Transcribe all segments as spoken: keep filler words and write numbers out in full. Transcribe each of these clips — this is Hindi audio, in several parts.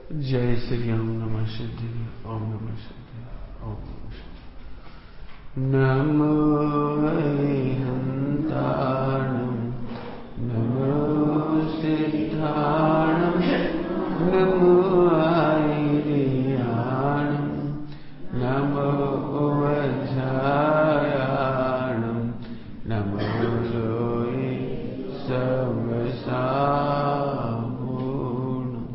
जय श्री ओम नमः सिद्धि ओम नमः सिद्धि ओम नमः सिद्धि। नमो हंताणं नमो सिद्धाणं नमो आयर्याणं नमो वज्रायाणं नमो लोये सर्वसापूर्णं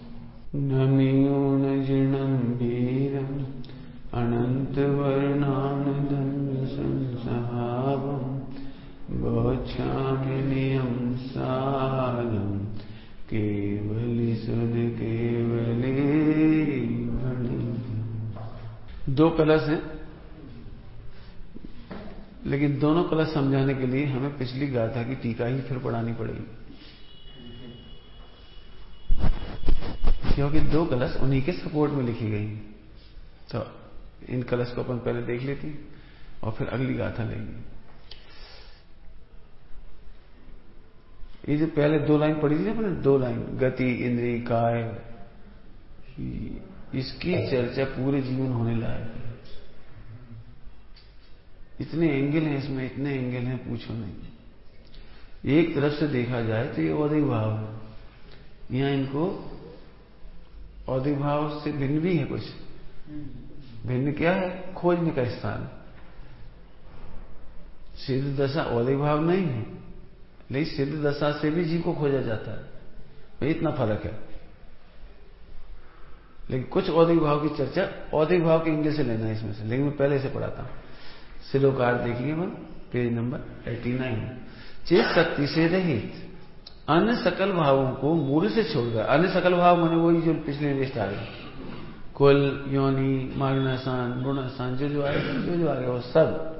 नमियोनजिनं वीरम् अनन्तवर्णानदन्यसंसहावं गच्छाम्यहं सादं केवलिसुधकेवले दो कलश हैं, लेकिन दोनों कलश समझाने के लिए हमें पिछली गाथा की टीका ही फिर पढ़ानी पड़ेगी, क्योंकि दो कलश उन्हीं के सपोर्ट में लिखी गई। तो इन कलश को अपन पहले देख लेते हैं और फिर अगली गाथा लेंगे। ये जो पहले दो लाइन पढ़ी थी अपने, दो लाइन गति इंद्रिय काय, इसकी चर्चा पूरे जीवन होने लायक है। इतने एंगल हैं इसमें, इतने एंगल हैं पूछो नहीं। एक तरफ से देखा जाए तो ये औदिक भाव है, यहां इनको औदिक भाव से भिन्न भी है। कुछ भिन्न क्या है? खोजने का स्थान। सिद्ध दशा औदिक भाव नहीं है, लेकिन सिद्ध दशा से भी जीव को खोजा जाता है, तो इतना फर्क है। लेकिन कुछ औदिक भाव की चर्चा औदिक भाव के एंगल से लेना है इसमें से, लेकिन मैं पहले से पढ़ाता हूं। श्लोकार देखिए अपन, पेज नंबर नवासी। चेत शक्ति से रहित अन्य सकल भावों को मूल से छोड़कर, अन्य सकल भाव माने वही जो पिछले लिस्ट आ गए, कुल, योनि, माग्नासान, गुणासान, जो जो आए जो जो आ गया वो सब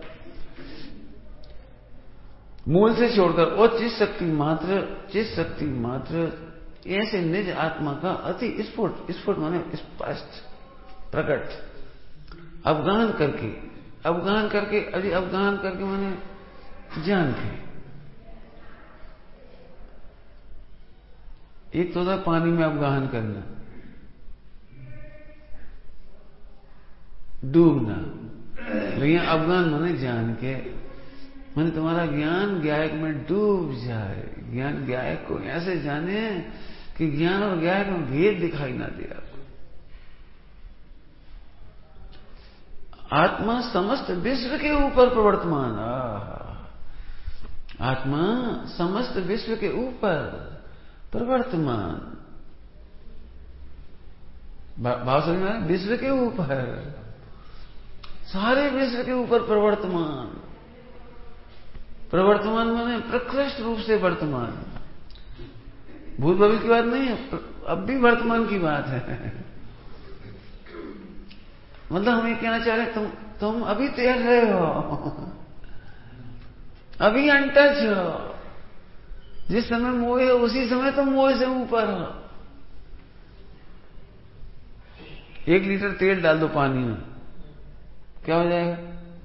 मूल से छोड़कर और चित शक्ति मात्र चित शक्ति मात्र ऐसे निज आत्मा का अति स्फुट, स्फुट माने स्पष्ट, प्रकट अवगाहन करके, अवगाहन करके अरे अवगाहन करके माने जान के। एक तो था पानी में अवगाहन करना, डूबना, लेकिन अवगाहन माने जान के, माने तुम्हारा ज्ञान ज्ञायक में डूब जाए, ज्ञान ज्ञायक को ऐसे जाने कि ज्ञान और ज्ञायक में भेद दिखाई ना दे आपको। आत्मा समस्त विश्व के ऊपर प्रवर्तमान, आत्मा समस्त विश्व के ऊपर प्रवर्तमान, भाव समझ में आया? विश्व के ऊपर, सारे विश्व के ऊपर प्रवर्तमान। प्रवर्तमान माने प्रकृष्ट रूप से वर्तमान, भूत भविष्य की बात नहीं है, अब भी वर्तमान की बात है। मतलब हम ये कहना चाह रहे हैं, तुम तुम अभी तैर रहे हो, अभी अनटच हो। जिस समय मोह है उसी समय तुम मोह से ऊपर हो। एक लीटर तेल डाल दो पानी में, क्या हो जाएगा?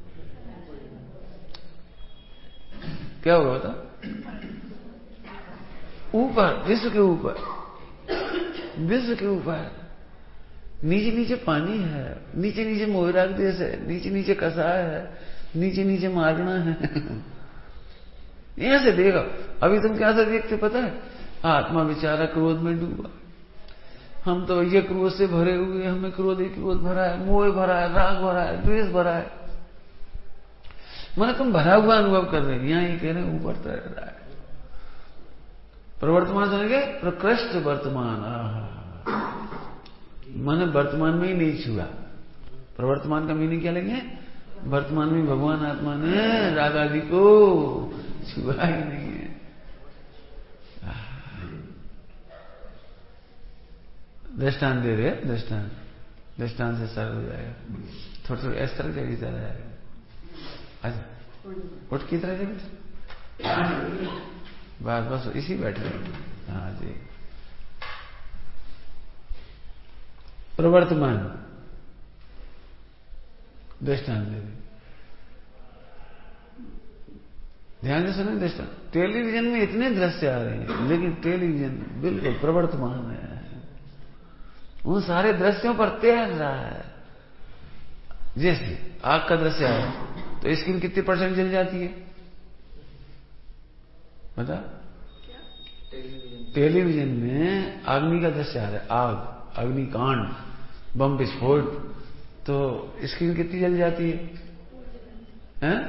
क्या होगा बता? ऊपर, विश्व के ऊपर, विश्व के ऊपर। नीचे नीचे पानी है, नीचे नीचे मोहराग देश है, नीचे नीचे कसाय है, नीचे नीचे मारना है। यहां से देखो, अभी तुम क्या से देखते पता है? आत्मा बेचारा क्रोध में डूबा, हम तो ये क्रोध से भरे हुए, हमें क्रोध ही क्रोध भरा है, मोह भरा है, राग भरा है, द्वेष भरा है। मैंने तुम भरा हुआ अनुभव कर रहे हैं, यहां ये कह रहे हैं ऊपर तैर रहा है। प्रवर्तमान समझे? प्रकृष्ट वर्तमान, माने वर्तमान में ही नहीं छुआ। प्रवर्तमान का मीनिंग क्या लेंगे? वर्तमान में भगवान आत्मा ने राग आदि को छुआ ही नहीं है। दृष्टांत दे रहे, दृष्टांत दृष्टांत से सरल हो जाएगा, थोड़ा थोड़ा इस तरह जगह चला जाएगा। अच्छा, उठ की तरह जगह बस बस इसी बैठे। हाँ जी, प्रवर्तमान दृष्टांत दे रहे, ध्यान से सुने दृष्टांत। टेलीविजन में इतने दृश्य आ रहे हैं, लेकिन टेलीविजन बिल्कुल प्रवर्तमान है, उन सारे दृश्यों पर तैर रहा है। जैसे आग का दृश्य आया तो स्क्रीन कितनी परसेंट जल जाती है बता? टेलीविजन में अग्नि का दृश्य आ रहा है, आग, अग्निकांड, बम विस्फोट, तो स्क्रीन कितनी जल जाती है? हैं?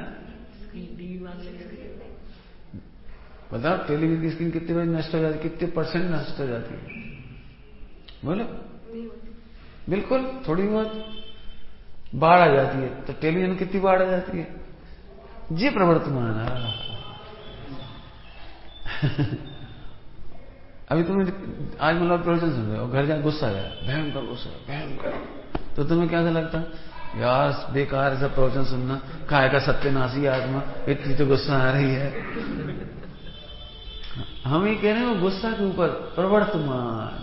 बताओ टेलीविजन की स्क्रीन कितने बजे नष्ट हो जाती है, कितने परसेंट नष्ट हो जाती है? बोलो। बिल्कुल, थोड़ी बहुत बाढ़ आ जाती है तो टेलीविजन कितनी बाढ़ आ जाती है? जी प्रवर्तमान। अभी तुम्हें आज मतलब प्रवचन सुन रहे हो, घर जाए गुस्सा आया, भयंकर गुस्सा, भयंकर, तो तुम्हें क्या लगता है यार बेकार ऐसा प्रवचन सुनना, काय का सत्यनाशी आत्मा, इतनी तो गुस्सा आ रही है। हम ये कह रहे हैं वो गुस्सा के ऊपर प्रवर्तमान।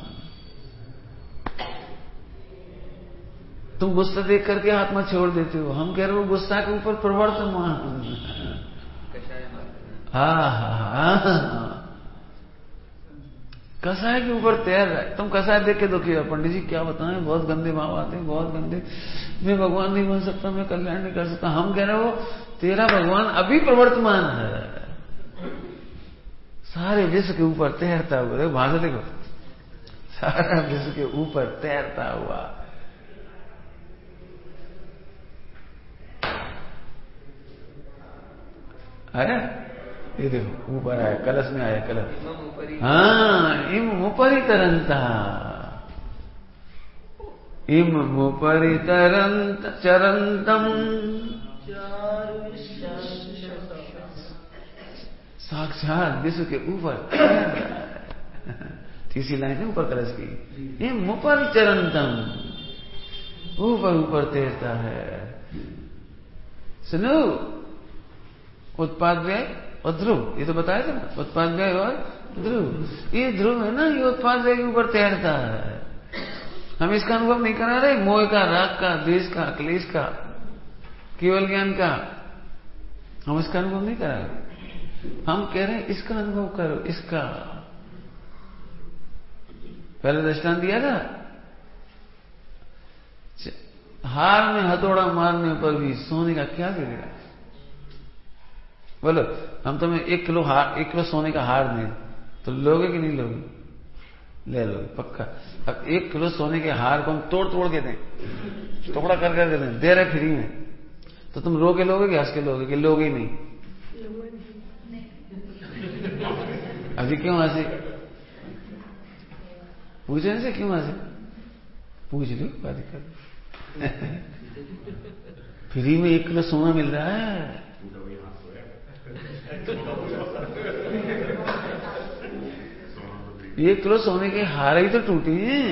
तुम गुस्सा देख करके आत्मा छोड़ देते हो, हम कह रहे हो गुस्सा के ऊपर प्रवर्तमान। हाँ हाँ हाँ, कसाय के ऊपर तैर रहा है। तुम कसाय देख के दुखी हो, पंडित जी क्या बताएं, बहुत गंदे भाव आते हैं, बहुत गंदे, मैं भगवान नहीं बन सकता, मैं कल्याण नहीं कर सकता। हम कह रहे हो तेरा भगवान अभी प्रवर्तमान है, सारे विश्व के ऊपर तैरता हुआ। देखो भाषा देखो, सारा विश्व के ऊपर तैरता हुआ। आया ये देखो ऊपर आया, कलश में आया, कलश। हाँ, इम मुपरि तरंता, इम मुपरि तरंत चरंतम, साक्षात विश्व के ऊपर। तीसरी लाइन है ऊपर कलश की, इम मुपरि चरंतम, ऊपर ऊपर तैरता है। सुनो, उत्पाद व्यय और ध्रुव, ये तो बताया था ना, उत्पाद व्यय और ध्रुव। ये ध्रुव है ना, ये उत्पाद व्यय के ऊपर तैरता है। हम इसका अनुभव नहीं करा रहे, मोह का, राग का, द्वेष का, क्लेश का, केवल ज्ञान का, हम इसका अनुभव नहीं करा रहे। हम कह रहे हैं इसका अनुभव करो, इसका। पहले दृष्टांत दिया था, हार में हथौड़ा मारने पर भी सोने का क्या बिगड़ा? बोलो, हम तुम्हें एक किलो हार, एक किलो सोने का हार दें तो लोगे कि नहीं लोगे? ले लोगे पक्का। अब एक किलो सोने के हार को हम तोड़ तोड़ के दें, टुकड़ा कर करके दें, दे रहे फ्री में, तो तुम रो के लोगे कि हंस के लोगे? कि लोगे ही नहीं। अभी क्यों हंसे? पूछने से क्यों हंसे? पूछ लो, क्या दिक्कत? फ्री में एक किलो सोना मिल रहा है। एक किलो सोने के हार ही तो टूटे हैं,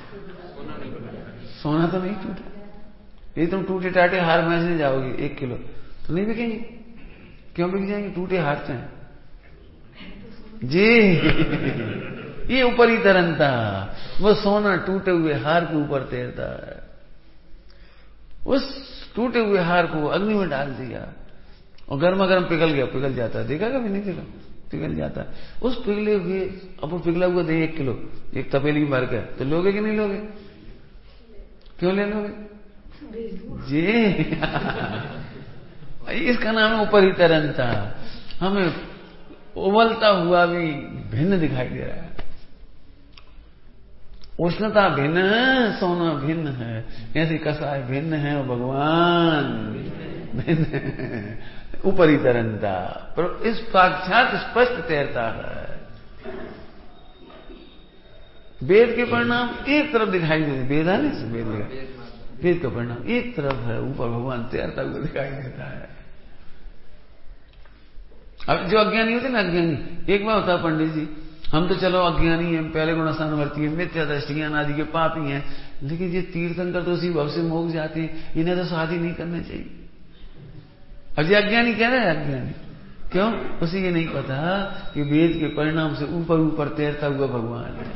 सोना तो नहीं टूटा। ये तुम टूटे टाटे हार बेचने जाओगे एक किलो तो नहीं बिकेंगे। क्यों बिक जाएंगे? टूटे हार से जी। ये ऊपर ही तरंता, वो सोना टूटे हुए हार के ऊपर तैरता है। उस टूटे हुए हार को अग्नि में डाल दिया और गर्मा गर्म पिघल गया, पिघल जाता है। देखा कभी? नहीं देखा, पिघल जाता है। उस पिघले हुए, अब वो पिघला हुआ दे एक किलो एक तपेली में भर के, तो लोगे कि नहीं लोगे? क्यों ले लोगे जी? इसका नाम है ऊपर ही तरंता। हमें उबलता हुआ भी भिन्न दिखाई दे रहा है। उष्णता भिन्न है, सोना भिन्न है, ऐसी कसाय भिन्न है और भगवान भिन्न है। ऊपर ही तरंता, पर इस साक्षात स्पष्ट तैरता है। वेद के परिणाम एक तरफ दिखाई देते, वेद है नहीं, वेद वेद का परिणाम एक तरफ है, ऊपर भगवान तैरता हुआ दिखाई देता है। अब जो अज्ञानी होते ना, अज्ञानी, एक बार होता है पंडित जी, हम तो चलो अज्ञानी हैं, पहले गुणानुवर्ती हैं, मिथ्या दृष्टि आदि के पापी हैं, लेकिन ये तीर्थंकर तो उसी भव से मोक्ष जाते हैं, इन्हें तो शादी नहीं करना चाहिए। अब ये अज्ञानी कह रहे हैं, अज्ञानी क्यों? उसे ये नहीं पता कि वेद के परिणाम से ऊपर ऊपर तैरता हुआ भगवान है।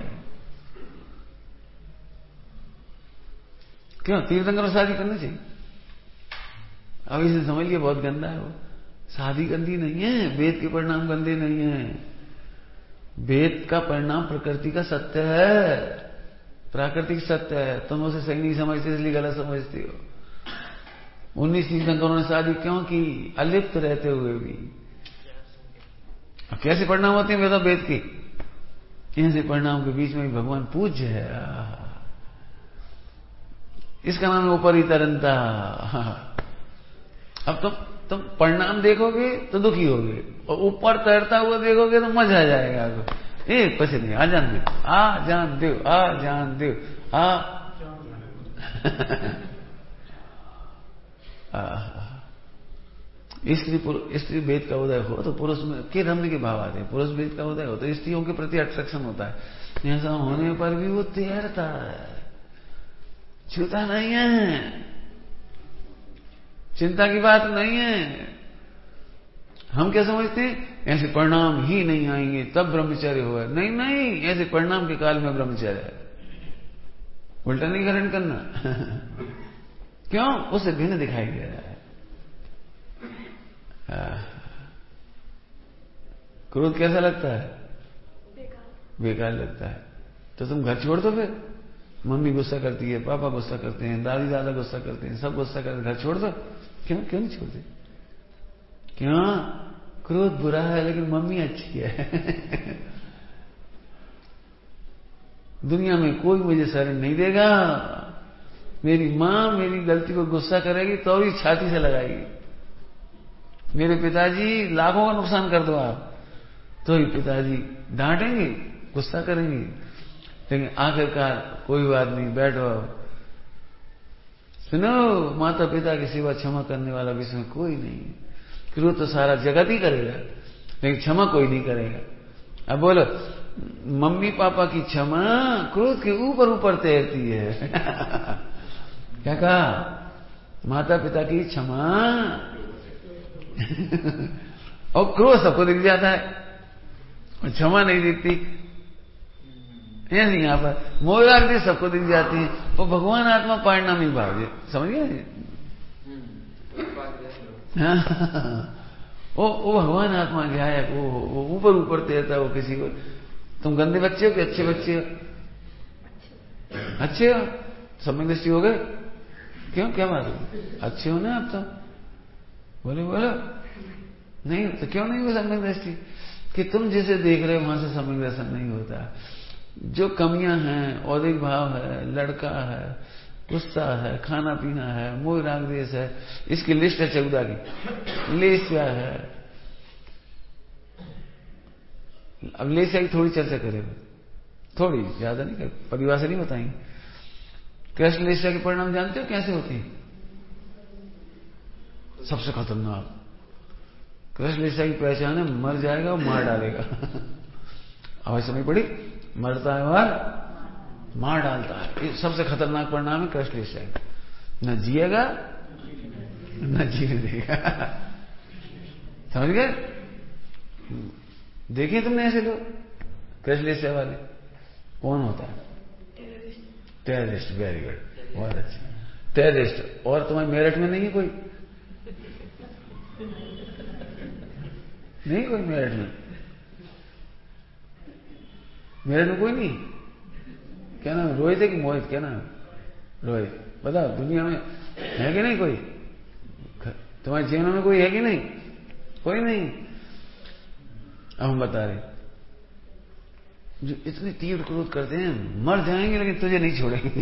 क्यों तीर्थंकर को शादी करना चाहिए? अब इसे समझ लिया, बहुत गंदा है वो। शादी गंदी नहीं है, वेद के परिणाम गंदे नहीं है। वेद का परिणाम प्रकृति का सत्य है। प्राकृतिक सत्य है, तुम उसे सही नहीं समझते इसलिए गलत समझते हो। उन्नीस तीर्थंकरों ने शादी क्यों की? अलिप्त रहते हुए भी। अब कैसे परिणाम होते हैं वेदा वेद के? ऐसे परिणाम के बीच में भगवान पूज्य है। इसका नाम है ऊपरी तरंता। अब तुम तुम परिणाम देखोगे तो दुखी होगे, और ऊपर तैरता हुआ देखोगे तो मजा आ जाएगा आपको। ए पैसे नहीं, आ जान दो, आ जान दो, आ जान दो, आ स्त्री स्त्री वेद का उदय हो तो पुरुष में के रमने के भाव आते हैं। पुरुष वेद का उदय हो तो स्त्रियों के प्रति अट्रैक्शन होता है। ऐसा होने पर भी वो तैरता है, छूता नहीं है, चिंता की बात नहीं है। हम क्या समझते हैं? ऐसे परिणाम ही नहीं आएंगे तब ब्रह्मचर्य हुआ। नहीं नहीं, ऐसे परिणाम के काल में ब्रह्मचर्य है। उल्टा नहीं ग्रहण करना। क्यों? उसे भिन्न दिखाई दे रहा है। क्रोध कैसा लगता है? बेकार बेकार लगता है। तो तुम घर छोड़ दो फिर। मम्मी गुस्सा करती है, पापा गुस्सा करते हैं, दादी दादा गुस्सा करते हैं, सब गुस्सा करते हैं, घर छोड़ दो। क्यों क्यों नहीं छोड़ते? क्यों? क्रोध बुरा है लेकिन मम्मी अच्छी है। दुनिया में कोई मुझे शरण नहीं देगा। मेरी मां मेरी गलती को गुस्सा करेगी तो भी छाती से लगाएगी। मेरे पिताजी लाखों का नुकसान कर दो आप तो ही पिताजी डांटेंगे, गुस्सा करेंगे, लेकिन आखिरकार कोई बात नहीं, बैठो। सुनो, माता पिता की सेवा क्षमा करने वाला विश्व में कोई नहीं। क्रोध तो सारा जगत ही करेगा लेकिन क्षमा कोई नहीं करेगा। अब बोलो, मम्मी पापा की क्षमा क्रोध के ऊपर ऊपर तैरती है। क्या कहा? माता पिता की क्षमा और क्रोध सबको दिख जाता है और क्षमा नहीं दिखती। ऐसे यहां पर मोहराग सबको दिख जाती है, वो भगवान आत्मा परिणामी भाव है। समझ गए? वो वो भगवान आत्मा क्या है? वो ऊपर ऊपर तैरता है। वो किसी को, तुम गंदे बच्चे हो कि अच्छे बच्चे हो? अच्छे हो, समय दृष्टि हो गए। क्यों, क्या बात है? अच्छे हो ना आप तो? बोले बोलो नहीं तो क्यों नहीं हो सम्यक दृष्टि? कि तुम जिसे देख रहे हो वहां से सम्यक दर्शन नहीं होता। जो कमियां हैं, औदिक भाव है, लड़का है, गुस्सा है, खाना पीना है, मोह राग द्वेष है, इसकी लिस्ट है चौदह की। लेस्या है। अब लेस्या की थोड़ी चर्चा करेंगे, थोड़ी, ज्यादा नहीं कर, परिभाषा नहीं बताएंगे। कृष्ण लेस्या के परिणाम जानते हो कैसे होते हैं? सबसे खतरनाक कृष्ण लेस्या की पहचान है, मर जाएगा और मार डालेगा। आवाज सुनाई पड़ी? मरता है और मार डालता है। ये सबसे खतरनाक परिणाम है कृष्ण लेस्या। न जिएगा न जीने देगा। समझ गए? देखिए तुमने ऐसे लोग कृष्ण लेस्या वाले। कौन होता है? टेररिस्ट। वेरी गुड, बहुत अच्छा। टेररिस्ट। और तुम्हारे मेरठ में नहीं है कोई? नहीं कोई मेरठ में? मेरठ में कोई नहीं? क्या नाम है? रोहित है कि मोहित? क्या नाम है? रोहित। बताओ, दुनिया में है कि नहीं कोई? तुम्हारे जीवन में कोई है कि नहीं? कोई नहीं। अब हम बता रहे, जो इतनी तीव्र क्रोध करते हैं, मर जाएंगे लेकिन तुझे नहीं छोड़ेंगे।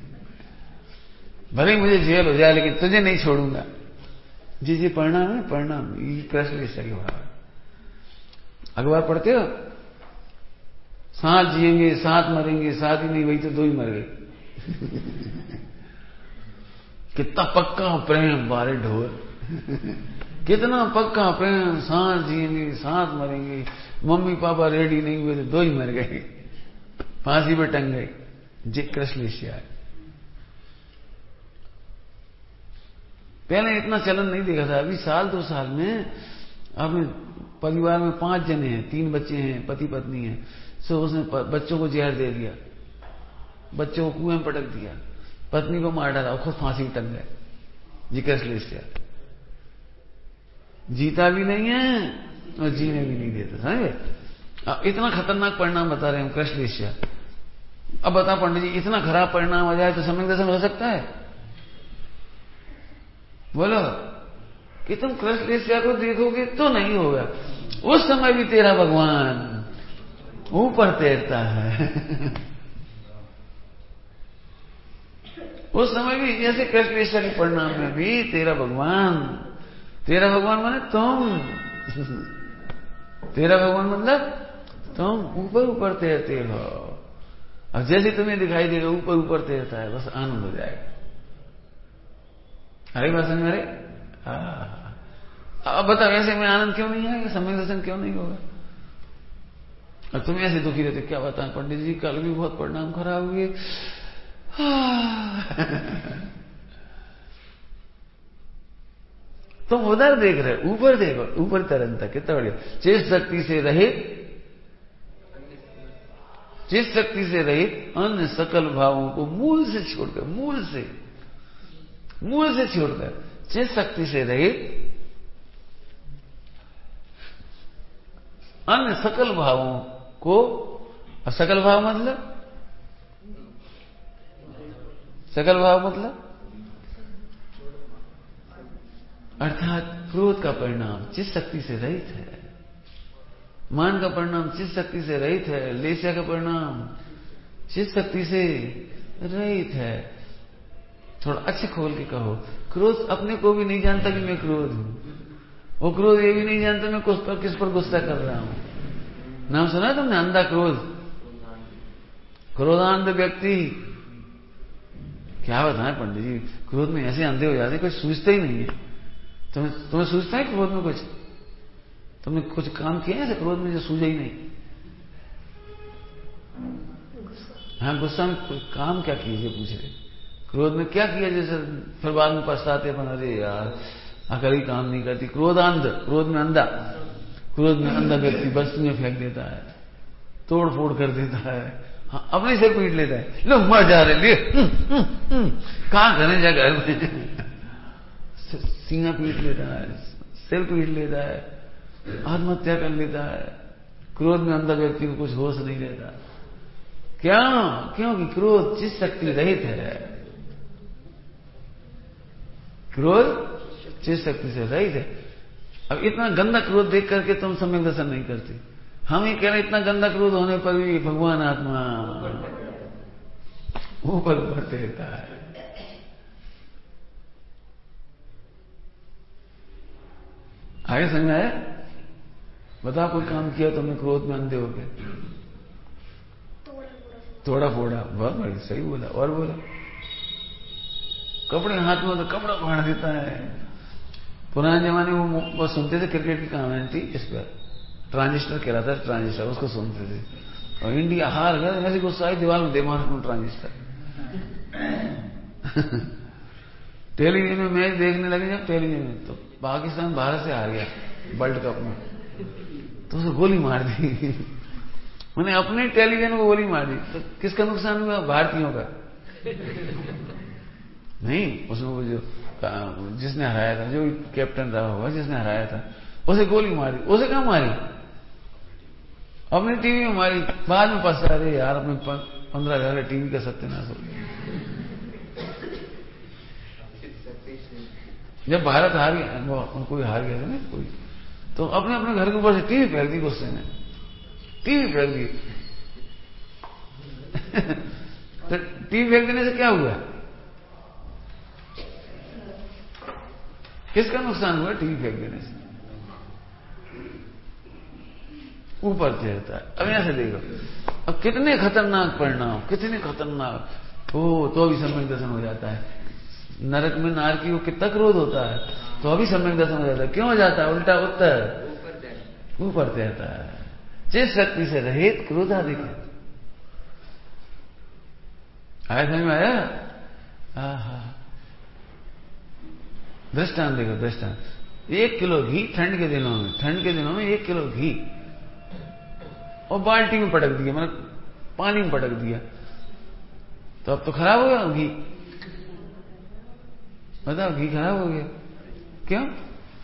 भले ही मुझे जेल हो जाए लेकिन तुझे नहीं छोड़ूंगा। जी जी परिणाम है, परिणाम। ये कृष्ण लेस्या के भाव। अखबार पढ़ते हो? साथ जिएंगे साथ मरेंगे, साथ ही नहीं वही तो दो ही मर गए। कितना पक्का प्रेम बारे ढोल। कितना पक्का प्रेम, साथ जिएंगे साथ मरेंगे, मम्मी पापा रेडी नहीं हुए तो दो ही मर गए, फांसी पे टंग गए। जी कृष्ण लेस्या है। पहले इतना चलन नहीं देखा था। अभी साल दो साल में अपने परिवार में पांच जने हैं, तीन बच्चे हैं, पति पत्नी हैं, सो उसने बच्चों को जहर दे दिया, बच्चों को कुएं में पटक दिया, पत्नी को मार डाला और खुद फांसी में टंग गए। जी कृष्ण लेस्या। जीता भी नहीं है और जीने भी नहीं देता। समझे? इतना खतरनाक परिणाम बता रहे हैं कृष्ण लेस्या। अब बता पंडित जी, इतना खराब परिणाम हो जाए तो सम्यक दर्शन हो सकता है? बोलो कि तुम कृष्ण वेश्या को देखोगे तो नहीं होगा। उस समय भी तेरा भगवान ऊपर तैरता है। उस समय भी जैसे कृष्ण वेश्या के परिणाम में भी तेरा भगवान, तेरा भगवान माने तुम, तेरा भगवान मतलब तुम ऊपर ऊपर तैरते हो। अब जैसे तुम्हें दिखाई देगा ऊपर ऊपर तैरता है, बस आनंद हो जाएगा। अरे बात समझ मेरे, अब बताओ ऐसे में आनंद क्यों नहीं आएगा, सम्यक दर्शन क्यों नहीं होगा? अब तुम ऐसे दुखी रहते, क्या बताएं पंडित जी, कल भी बहुत परिणाम खराब हुए। तुम उधर देख रहे, ऊपर देखो, ऊपर तरंता कितना बढ़िया। जिस शक्ति से रहित, जिस शक्ति से रहित अन्य सकल भावों को मूल से छोड़कर, मूल से मूल से छोड़कर, जिस शक्ति से रहित अन्य सकल भावों को, सकल भाव मतलब, सकल भाव मतलब अर्थात क्रोध का परिणाम जिस शक्ति से रहित है, मान का परिणाम जिस शक्ति से रहित है, लेस्या का परिणाम जिस शक्ति से रहित है। थोड़ा अच्छे खोल के कहो, क्रोध अपने को भी नहीं जानता कि मैं क्रोध हूं, वो क्रोध ये भी नहीं जानता मैं किस पर किस पर गुस्सा कर रहा हूं। नाम सुना तुमने अंधा क्रोध, क्रोधांध व्यक्ति। क्या बताएं पंडित जी, क्रोध में ऐसे अंधे हो जाते कुछ सूझते ही नहीं है। तुम्हें तुम्हें सूझता है क्रोध में कुछ? तुमने कुछ काम किया है क्रोध में जो सूझे ही नहीं? हाँ, गुस्सा में काम क्या कीजिए पूछ रहे, क्रोध में क्या किया जैसे फिर बाद में पछताते अपन, अरे यार अकल ही काम नहीं करती। क्रोधांध, क्रोध में अंधा, क्रोध में अंधा व्यक्ति वस्तु में फेंक देता है, तोड़ फोड़ कर देता है, हाँ, अपने सिर पीट लेता है। लो मर जा रहे लिए कहां घने जा घर में, सीना पीट लेता है, सिर पीट लेता है, आत्महत्या कर लेता है। क्रोध में अंधा व्यक्ति को कुछ होश नहीं रहता। क्या? क्योंकि क्रोध जिस शक्ति रहित है, क्रोध जिस शक्ति से रहित है। अब इतना गंदा क्रोध देख करके तुम सम्यक दर्शन नहीं करते। हम ये कह रहे इतना गंदा क्रोध होने पर भी भगवान आत्मा ऊपर ऊपर तैरता है। आगे समझ आया? बताओ कोई काम किया तुमने क्रोध में अंधे हो गए, थोड़ा फोड़ा, बहुत बड़ी सही बोला। और बोला कपड़े हाथ में तो कपड़ा फाड़ देता है। पुराने जमाने में वो सुनते थे, क्रिकेट की कहानी थी इस पर, ट्रांजिस्टर कहलाता था, ट्रांजिस्टर, उसको सुनते थे। और इंडिया हार गया, ऐसे गुस्सा आई दीवार में दिमाग में ट्रांजिस्टर। टेलीविजन में मैच देखने लगे जब टेलीविजन में, तो पाकिस्तान भारत से हार गया वर्ल्ड कप में, तो उसे गोली मार दी। मैंने अपने टेलीविजन को गोली मार दी, तो किसका नुकसान हुआ? भारतीयों का नहीं, उसमें वो जो जिसने हराया था, जो कैप्टन रहा होगा जिसने हराया था, उसे गोली मारी। उसे कहां मारी? अपने टीवी में मारी। बाद में पछता, अरे यार अपने पंद्रह हजार का टीवी का सत्यानाश हो गया। जब भारत हार गया, वो कोई हार गया था ना कोई, तो अपने अपने घर के ऊपर से टीवी फेंक दी गुस्से में, टीवी फेंक दी। तो टीवी फेंक देने से क्या हुआ? किसका नुकसान हुआ? टीवी फेंक देने से ऊपर तैरता है। अब यहां से देखो, अब कितने खतरनाक परिणाम, कितने खतरनाक हो, तो अभी सम्यक दर्शन हो जाता है। नरक में नारकी को कितना क्रोध होता है, तो अभी सम्यक दर्शन हो जाता है। क्यों हो जाता है? उल्टा उत्तर, ऊपर तैरता है। जिस शक्ति से रहित क्रोधाधिक है। आया समझ में आया? आहा, दृष्टांत देखो, दृष्टांत। एक किलो घी ठंड के दिनों में, ठंड के दिनों में एक किलो घी और बाल्टी में पटक दिया, मतलब पानी में पटक दिया, तो अब तो खराब हो गया घी। बताओ, घी खराब हो गया। क्यों?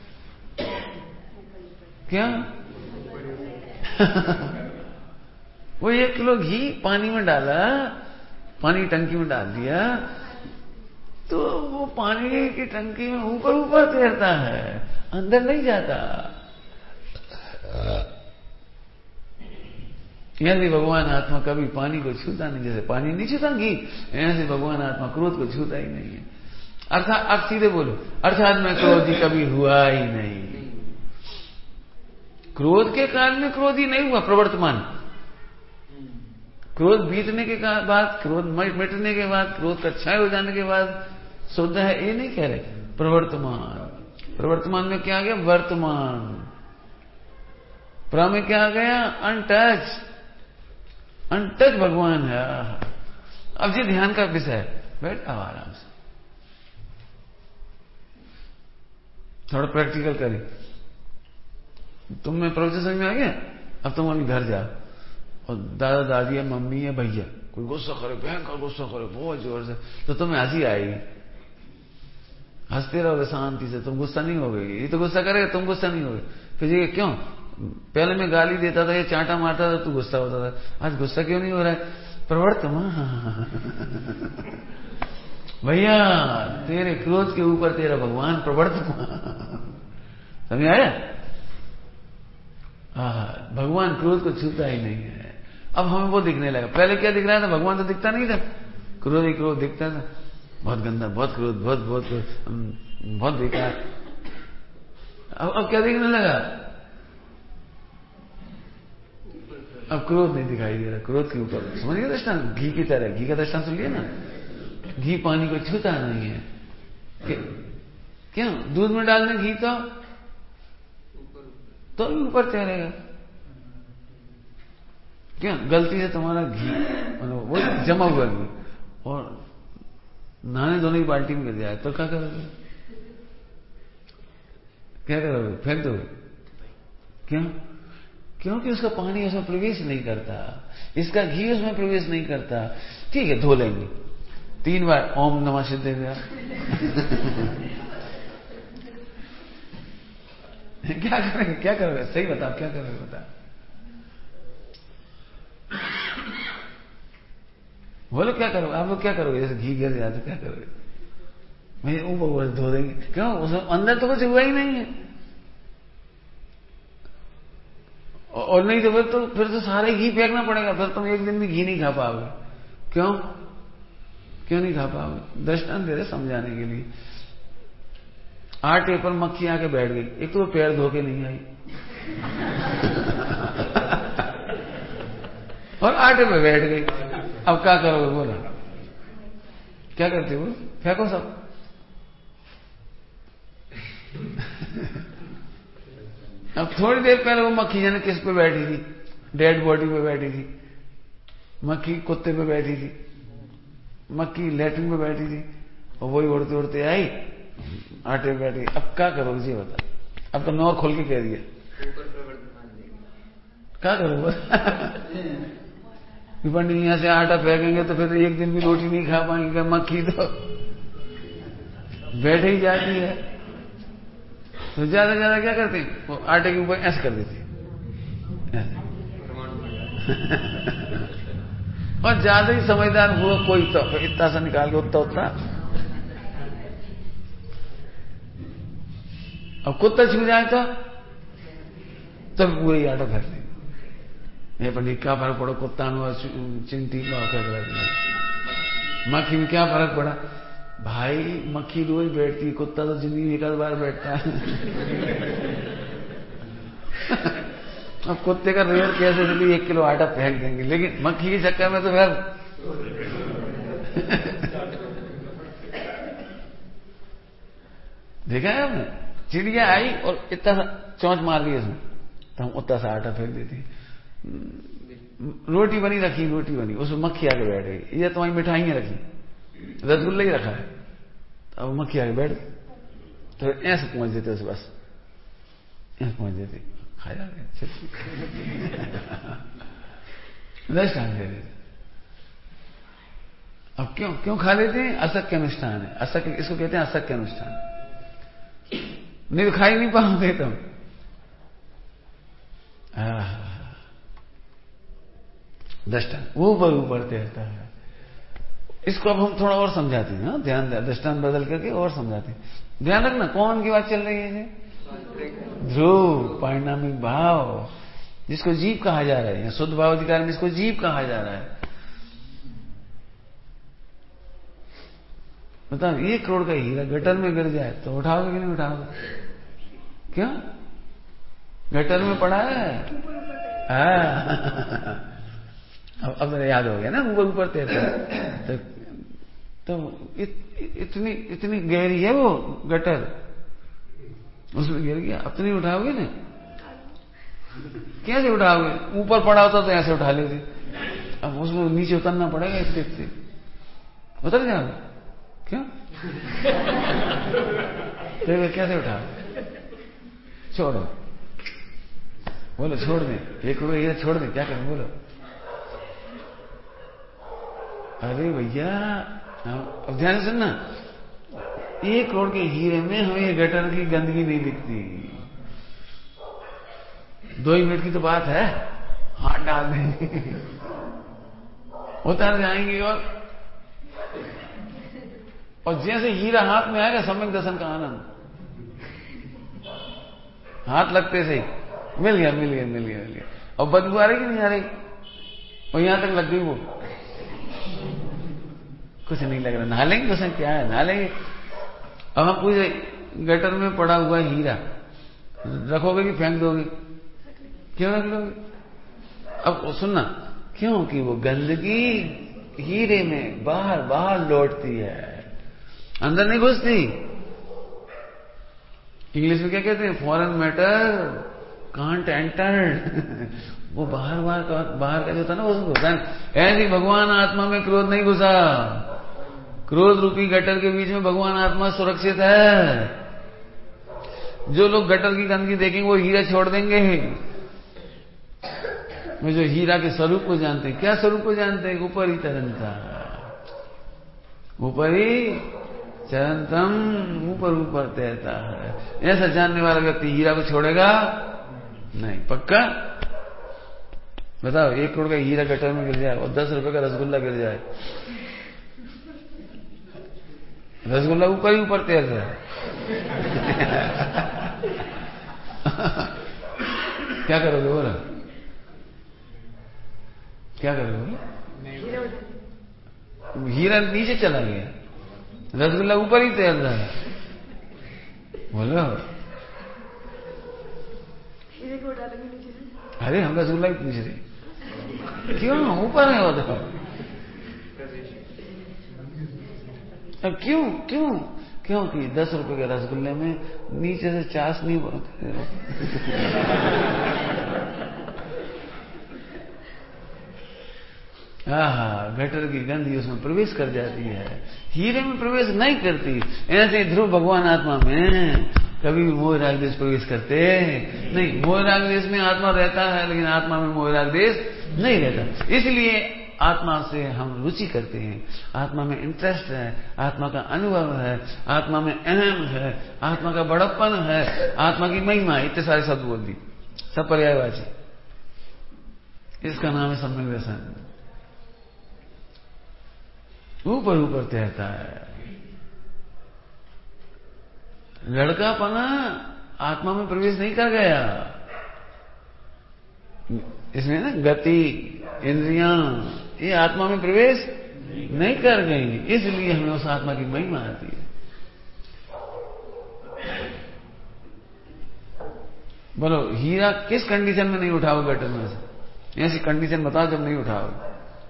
क्यों? वो एक किलो घी पानी में डाला, पानी टंकी में डाल दिया, तो वो पानी की टंकी में ऊपर ऊपर तैरता है, अंदर नहीं जाता। ऐसे भगवान आत्मा कभी पानी को छूता नहीं, जैसे पानी नहीं छूता घी, ऐसे भगवान आत्मा क्रोध को छूता ही नहीं है। अर्थात आप सीधे बोलो, अर्थात मैं क्रोधी कभी हुआ ही नहीं। क्रोध के काल में क्रोधी नहीं हुआ, प्रवर्तमान। क्रोध बीतने के बाद, क्रोध मिटने के बाद, क्रोध का क्षय हो जाने के बाद शुद्ध है, ये नहीं कह रहे। प्रवर्तमान, प्रवर्तमान में क्या आ गया? वर्तमान। प्र में क्या आ गया? अनटच, अनटच भगवान है। अब ये ध्यान का विषय है, बैठ आओ आराम से, थोड़ा प्रैक्टिकल करें। तुम में प्रवचन समझ में आ गया? अब तुम अपने घर जाओ और दादा दादी है, मम्मी है, भैया कोई गुस्सा करे, भयंकर गुस्सा करे बहुत जोर से, तो तुम्हें हंसी आएगी, हंसते रहोगे शांति से, तुम गुस्सा नहीं होगे। ये तो गुस्सा करेगा, तुम गुस्सा नहीं होगे। फिर ये क्यों? पहले मैं गाली देता था, ये चांटा मारता था, तू गुस्सा होता था, आज गुस्सा क्यों नहीं हो रहा है? प्रवर्तमान। भैया तेरे क्रोध के ऊपर तेरा भगवान प्रवर्तमान। समझ आया? हाँ, भगवान क्रोध को छूता ही नहीं है। अब हमें वो दिखने लगा। पहले क्या दिख रहा था? भगवान तो दिखता नहीं था, क्रोध ही क्रोध दिखता था, बहुत गंदा, बहुत क्रोध, बहुत बहुत बहुत बेकार। अब अब क्या दिखने लगा? अब क्रोध नहीं दिखाई दे रहा, क्रोध के ऊपर। समझ गए दृष्टांत? घी की तरह, घी का दृष्टांत सुन लिया ना, घी पानी को छूता नहीं है। क्यों? दूध में डालने घी तो तो ऊपर तैरेगा। क्यों? गलती से तुम्हारा घी मतलब वो जमा हुआ घी और नहाने धोने की बाल्टी में गिर जाए तो क्या करोगे? क्या करोगे? फेंक दोगे? क्यों? क्योंकि उसका पानी उसमें प्रवेश नहीं करता, इसका घी उसमें प्रवेश नहीं करता। ठीक है, धो लेंगे तीन बार, ओम नमः शिवाय। क्या करेंगे? क्या करोगे? सही बताओ, क्या करोगे? बता, बोलो क्या करोगे? आप लोग क्या करोगे? जैसे घी गिर जाए तो क्या करोगे? मैं ऊपर धो देंगे। क्यों? उसमें अंदर तो कुछ हुआ ही नहीं है। और नहीं तो फिर तो फिर तो सारे घी फेंकना पड़ेगा, फिर तुम एक दिन भी घी नहीं खा पाओगे। क्यों? क्यों नहीं खा पाओगे? दृष्टांत दे रहे समझाने के लिए। आटे पर मक्खी आके बैठ गई, एक तो वो पैर धो के नहीं आई और आटे पे बैठ गई। अब क्या करोगे? बोला क्या करते हो? फेंको सब। अब थोड़ी देर पहले वो मक्खी जाने किस पे बैठी थी? डेड बॉडी पे बैठी थी। मक्खी कुत्ते पे बैठी थी, मक्खी लेटरिन पे बैठी थी, और वही उड़ते उड़ते आई आटे पे बैठी। अब क्या करोगे जी बता? अब तो नौर खोल के कह दिया, क्या करोगे? पंडित यहां से आटा फेंकेंगे तो फिर एक दिन भी रोटी नहीं खा पाएंगे। मक्खी तो बैठ ही जाती है, तो ज्यादा ज्यादा क्या करते हैं? वो आटे के ऊपर ऐसे कर देती और ज्यादा ही समझदार हुआ कोई तो इतना सा निकाल के उतना उतना। अब कुत्ता छू जाए तो तब पूरे ही आटा फेंक देंगे। ये पंडित क्या फर्क पड़ा? कुत्ता चिंटी मक्खी में क्या फर्क पड़ा? भाई मक्खी रोज बैठती, कुत्ता तो जिंदगी में एक आध बार बैठता है। अब कुत्ते का रेट कैसे चली? एक किलो आटा फेंक देंगे, लेकिन मक्खी के चक्कर में तो फिर देखा है आपने? चिड़िया आई और इतना सा चौंच मार दी उसमें, तो हम उतना सा आटा फेंक देती। रोटी बनी रखी, रोटी बनी, उसमें मक्खी आके बैठ गई। ये तुम्हारी मिठाइयां रखी, रसगुल्ला ही रखा है, अब मक्खी आके बैठ गई, तो ऐसे पहुंच देते उसे, बस ऐसे पहुंच देते, खा जाते। दृष्टान दे देते। अब क्यों क्यों खा लेते हैं? असत्य अनुष्ठान है। असत्य, इसको कहते हैं असत्य अनुष्ठान। नहीं तो खा ही नहीं पाओगे तुम। दृष्टांत ऊपर ऊपर तैरता है। इसको अब हम थोड़ा और समझाते हैं। हाँ, ध्यान दे, दृष्टांत बदल करके और समझाते हैं। ध्यान रखना कौन की बात चल रही है? ध्रुव, पारिणामिक भाव, जिसको जीव कहा जा रहा है, शुद्ध भाव अधिकार में इसको जीव कहा जा रहा है। बताओ, एक करोड़ का हीरा गटर में गिर जाए तो उठाओगे कि नहीं उठाओगे? क्यों? गटर में पड़ा है। अब अब मेरा याद हो गया ना, ऊपर ऊपर तैरता है। तो, तो इत, इतनी इतनी गहरी है वो गटर, उसमें गिर गया, अब तो नहीं उठाओगे ना? कैसे उठाओगे? ऊपर पड़ा होता तो ऐसे उठा लेते, अब उसमें नीचे उतरना पड़ेगा इतने इतने, उतर जाओगे? क्यों? तो कैसे उठाओगे? छोड़ो, बोलो छोड़ दे, एक करोड़ हीरा छोड़ दे, क्या करें बोलो? अरे भैया अब ध्यान से सुनना, एक करोड़ के हीरे में हमें गटर की गंदगी नहीं दिखती। दो ही मिनट की तो बात है, हाथ डाल देंगे, उतर जाएंगे और और जैसे हीरा हाथ में आएगा सम्यक दर्शन का आनंद, हाथ लगते से मिल गया मिल गया मिल गया मिल गया। और बदबू आ रही कि नहीं आ रही? और यहां तक लग गई वो, कुछ नहीं लग रहा। नहा लेंगे दर्शन, क्या है, नहा लेंगे। अब हम पूछे गटर में पड़ा हुआ हीरा रखोगे कि फेंक दोगे? क्यों रख लोगे? अब सुनना, क्योंकि वो गंदगी हीरे में बाहर बाहर लौटती है, अंदर नहीं घुसती। इंग्लिश में क्या कहते हैं? Foreign matter can't enter. वो बाहर बाहर का बाहर का जो था ना उसको घुसा। ऐसी भगवान आत्मा में क्रोध नहीं घुसा। क्रोध रूपी गटर के बीच में भगवान आत्मा सुरक्षित है। जो लोग गटर की गंदगी देखेंगे वो हीरा छोड़ देंगे। वो जो हीरा के स्वरूप को जानते हैं, क्या स्वरूप को जानते हैं? ऊपर ही तरंता, ऊपर ही चरंतम, ऊपर ऊपर तैरता है। ऐसा जानने वाला व्यक्ति हीरा को छोड़ेगा नहीं, पक्का। बताओ, एक करोड़ का हीरा गटर में गिर जाए और दस रुपए का रसगुल्ला गिर जाए, रसगुल्ला ऊपर ही ऊपर तैर रहा है। क्या करोगे बोला? क्या करोगे बोला? हीरा नीचे चला गया, रसगुल्ला ऊपर ही तैर रहा है, बोलो। अरे हम रसगुल्ला ही पूछ रहे, क्यों ऊपर है वो? देखो अब क्यों क्यों क्योंकि दस रुपए के रसगुल्ले में नीचे से चाशनी बनती है। हाँ, गटर की गंध उसमें प्रवेश कर जाती है, हीरे में प्रवेश नहीं करती। ऐसे ध्रुव भगवान आत्मा में कभी भी मोह राग देश प्रवेश करते नहीं। मोह राग देश में आत्मा रहता है, लेकिन आत्मा में मोह राग देश नहीं रहता। इसलिए आत्मा से हम रुचि करते हैं, आत्मा में इंटरेस्ट है, आत्मा का अनुभव है, आत्मा में अहम है, आत्मा का बड़प्पन है, आत्मा की महिमा, इतने सारे शब्द बोल दी, सब पर्यायवाची। इसका नाम है सम्यक दर्शन। ऊपर ऊपर तैरता है। लड़कापना आत्मा में प्रवेश नहीं कर गया। इसमें ना गति, इंद्रियां, ये आत्मा में प्रवेश नहीं कर गई, इसलिए हमें उस आत्मा की महिमा आती है। बोलो, हीरा किस कंडीशन में नहीं उठाओगे गटर में से? ऐसी कंडीशन बताओ जब नहीं उठाओगे।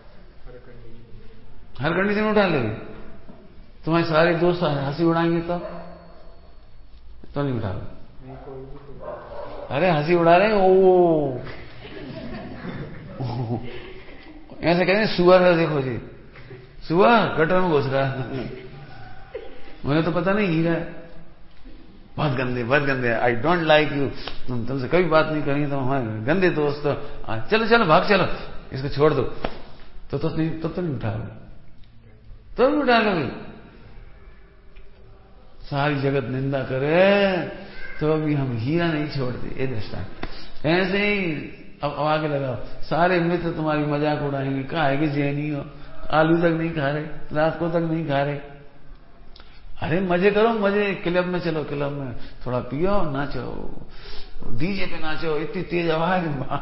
हर कंडीशन में उठा लोगे? तुम्हारे सारे दोस्त हंसी उड़ाएंगे तो तो नहीं उठाओगे। अरे हंसी उड़ा रहे ओ, ऐसे कहते हैं सुअर है, देखो जी सुअर गटर में घुस रहा है, मुझे तो पता नहीं हीरा है, बहुत गंदे बहुत गंदे, आई डोंट लाइक यू, तुम तुमसे कभी बात नहीं करेंगे, तुम हमारे गंदे दोस्त, चलो चलो भाग चलो, इसको छोड़ दो, तो तो नहीं तो, तो नहीं उठाओगे, तो नहीं उठा लोगे। सारी जगत निंदा करे तो अभी हम हीरा नहीं छोड़ते, ये दृष्टांत। ऐसे ही अब अब आगे लगाओ, सारे मित्र तुम्हारी मजाक उड़ाएंगे, कहा है कि जैनी हो, आलू तक नहीं खा रहे, रात को तक नहीं खा रहे। अरे मजे करो, मजे, क्लब में चलो, क्लब में थोड़ा पियो, नाचो, डीजे पे नाचो, इतनी तेज आवाज,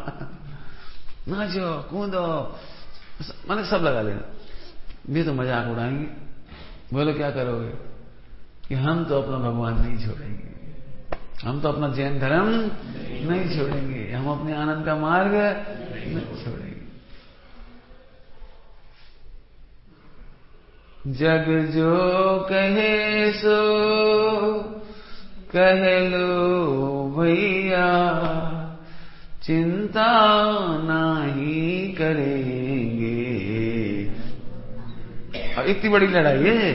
नाचो कूदो, मैंने सब लगा लेना। ये तो मजाक उड़ाएंगे। बोलो क्या करोगे? कि हम तो अपना भगवान नहीं छोड़ेंगे, हम तो अपना जैन धर्म नहीं छोड़ेंगे, हम अपने आनंद का मार्ग नहीं छोड़ेंगे। जग जो कहे सो कह लो भैया, चिंता नहीं करेंगे। और इतनी बड़ी लड़ाई है।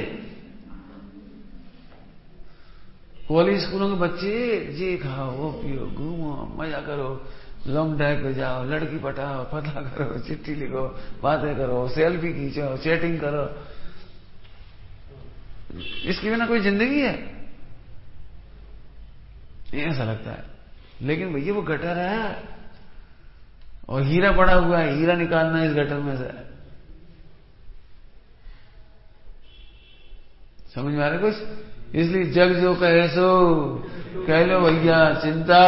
कॉलेज स्कूलों के बच्चे ये खाओ, वो पियो, घूमो, मजा करो, लॉन्ग ड्राइव पे जाओ, लड़की पटाओ, पता करो, चिट्ठी लिखो, बातें करो, सेल्फी खींचो, चैटिंग करो। इसके बिना कोई जिंदगी है? ऐसा लगता है। लेकिन भैया वो गटर है और हीरा पड़ा हुआ है, हीरा निकालना है इस गटर में से। समझ में आ रहा है कुछ? इसलिए जग जो कहे सो कह लो भैया, चिंता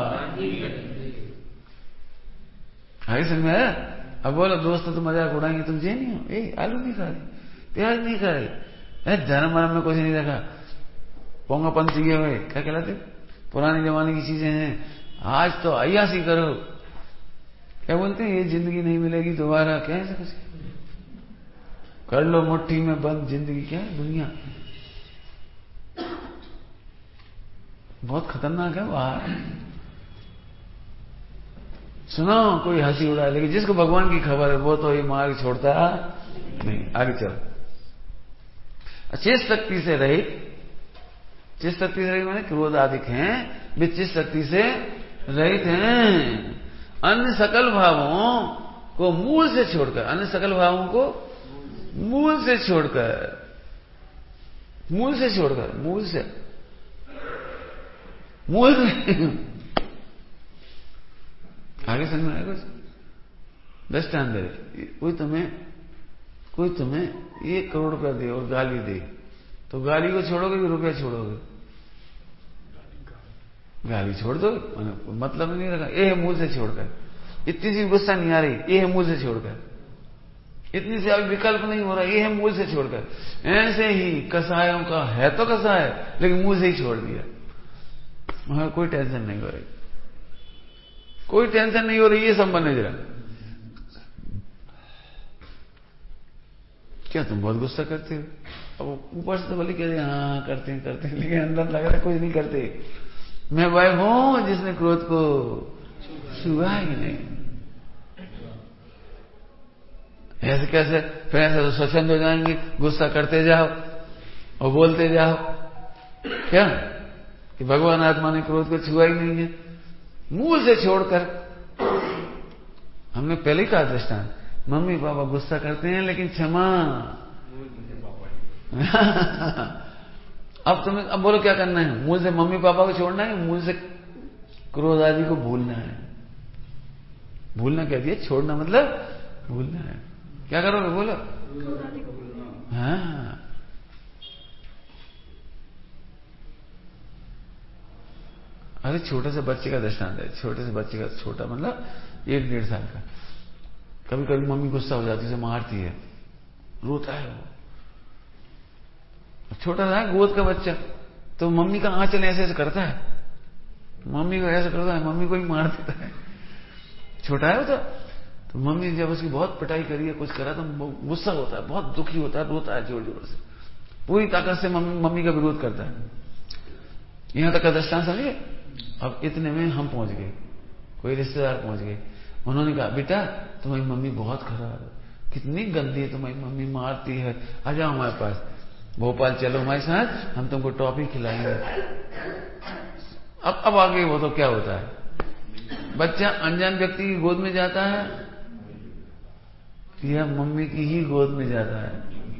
आगे समझ में आया? अब बोलो दोस्त तो मजाक उड़ाएंगे, तुम जे नहीं हो, ए आलू नहीं खा रहे, प्याज नहीं खा रहे, धर्म वर्म में कुछ नहीं रखा, पोंगापंथी हुए, क्या कहलाते, पुराने जमाने की चीजें हैं, आज तो अय्यासी करो। क्या बोलते हैं? ये जिंदगी नहीं मिलेगी दोबारा, क्या है कुछ, कर लो मुट्ठी में बंद जिंदगी। क्या है दुनिया? बहुत खतरनाक है बाहर। सुनो कोई हंसी उड़ा, लेकिन जिसको भगवान की खबर है वो तो ये मार्ग छोड़ता नहीं। आगे चलो। चित्त शक्ति से रहित, चित्त शक्ति से रहित माने क्रोध आदि हैं, वे चित्त शक्ति से रहित हैं। अन्य सकल भावों को मूल से छोड़कर, अन्य सकल भावों को मूल से छोड़कर, मूल से छोड़कर, मूल से, मूल आगे समझ में आया कुछ? दृष्टांत दे, कोई तुम्हें कोई तुम्हें एक करोड़ रुपया दे और गाली दे, तो गाली को छोड़ोगे कि रुपया छोड़ोगे? गाली छोड़ दो, मतलब नहीं रखा। ये है मूल से छोड़कर, इतनी सी गुस्सा नहीं आ रही, ये है मूल से छोड़कर, इतनी सी अभी विकल्प नहीं हो रहा, ये है मूल से छोड़कर। ऐसे ही कसायों का है तो कसाय, लेकिन मूल से ही छोड़ दिया, वहां कोई टेंशन नहीं हो रही, कोई टेंशन नहीं हो रही। ये संबंध है जरा, क्या तुम बहुत गुस्सा करते हो? अब ऊपर से तो बोले कह रहे हाँ करते हैं करते हैं, लेकिन अंदर लग रहा है कुछ नहीं करते। मैं वह हूं जिसने क्रोध को छुआ ही नहीं। ऐसे कैसे? फिर ऐसे तो स्वच्छंद हो जाएंगे, गुस्सा करते जाओ और बोलते जाओ क्या कि भगवान आत्मा ने क्रोध को छुआ ही नहीं है, मूल से छोड़कर। हमने पहले ही कहा दृष्टांत, मम्मी पापा गुस्सा करते हैं लेकिन क्षमा। अब तुम्हें अब बोलो क्या करना है? मूल से मम्मी पापा को छोड़ना है, मूल से क्रोध आदि को भूलना है। भूलना क्या दिया? छोड़ना मतलब भूलना है। क्या करोगे बोलो? हाँ, अरे छोटे से बच्चे का दृष्टांत है, छोटे से बच्चे का, छोटा मतलब एक डेढ़ साल का। कभी कभी मम्मी गुस्सा हो जाती है, मारती है, रोता है वो, छोटा सा गोद का बच्चा, तो मम्मी का आंचल ऐसे ऐसे करता है, मम्मी को ऐसे करता है, मम्मी को ही मार देता है। छोटा है वो तो, तो मम्मी जब उसकी बहुत पिटाई करी है, कुछ करा, तो गुस्सा होता है, बहुत दुखी होता है, रोता है जोर जोर से, पूरी ताकत से मम्मी मम्मी का विरोध करता है। यहां तक का दृष्टांत समझिए। अब इतने में हम पहुंच गए, कोई रिश्तेदार पहुंच गए, उन्होंने कहा बेटा तुम्हारी मम्मी बहुत खराब है, कितनी गंदी है तुम्हारी मम्मी, मारती है, आ जाओ हमारे पास, भोपाल चलो हमारे साथ, हम तुमको टॉफी खिलाएंगे। अब अब आगे वो तो क्या होता है, बच्चा अनजान व्यक्ति की गोद में जाता है या मम्मी की ही गोद में जाता है।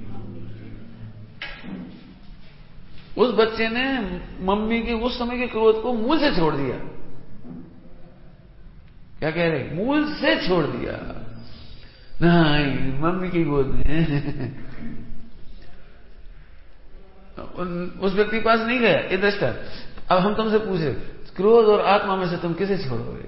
उस बच्चे ने मम्मी के उस समय के क्रोध को मूल से छोड़ दिया। क्या कह रहे? मूल से छोड़ दिया। नहीं, मम्मी की गोद में उस व्यक्ति के पास नहीं गया। ये दृष्टा। अब हम तुमसे पूछे, क्रोध और आत्मा में से तुम किसे छोड़ोगे?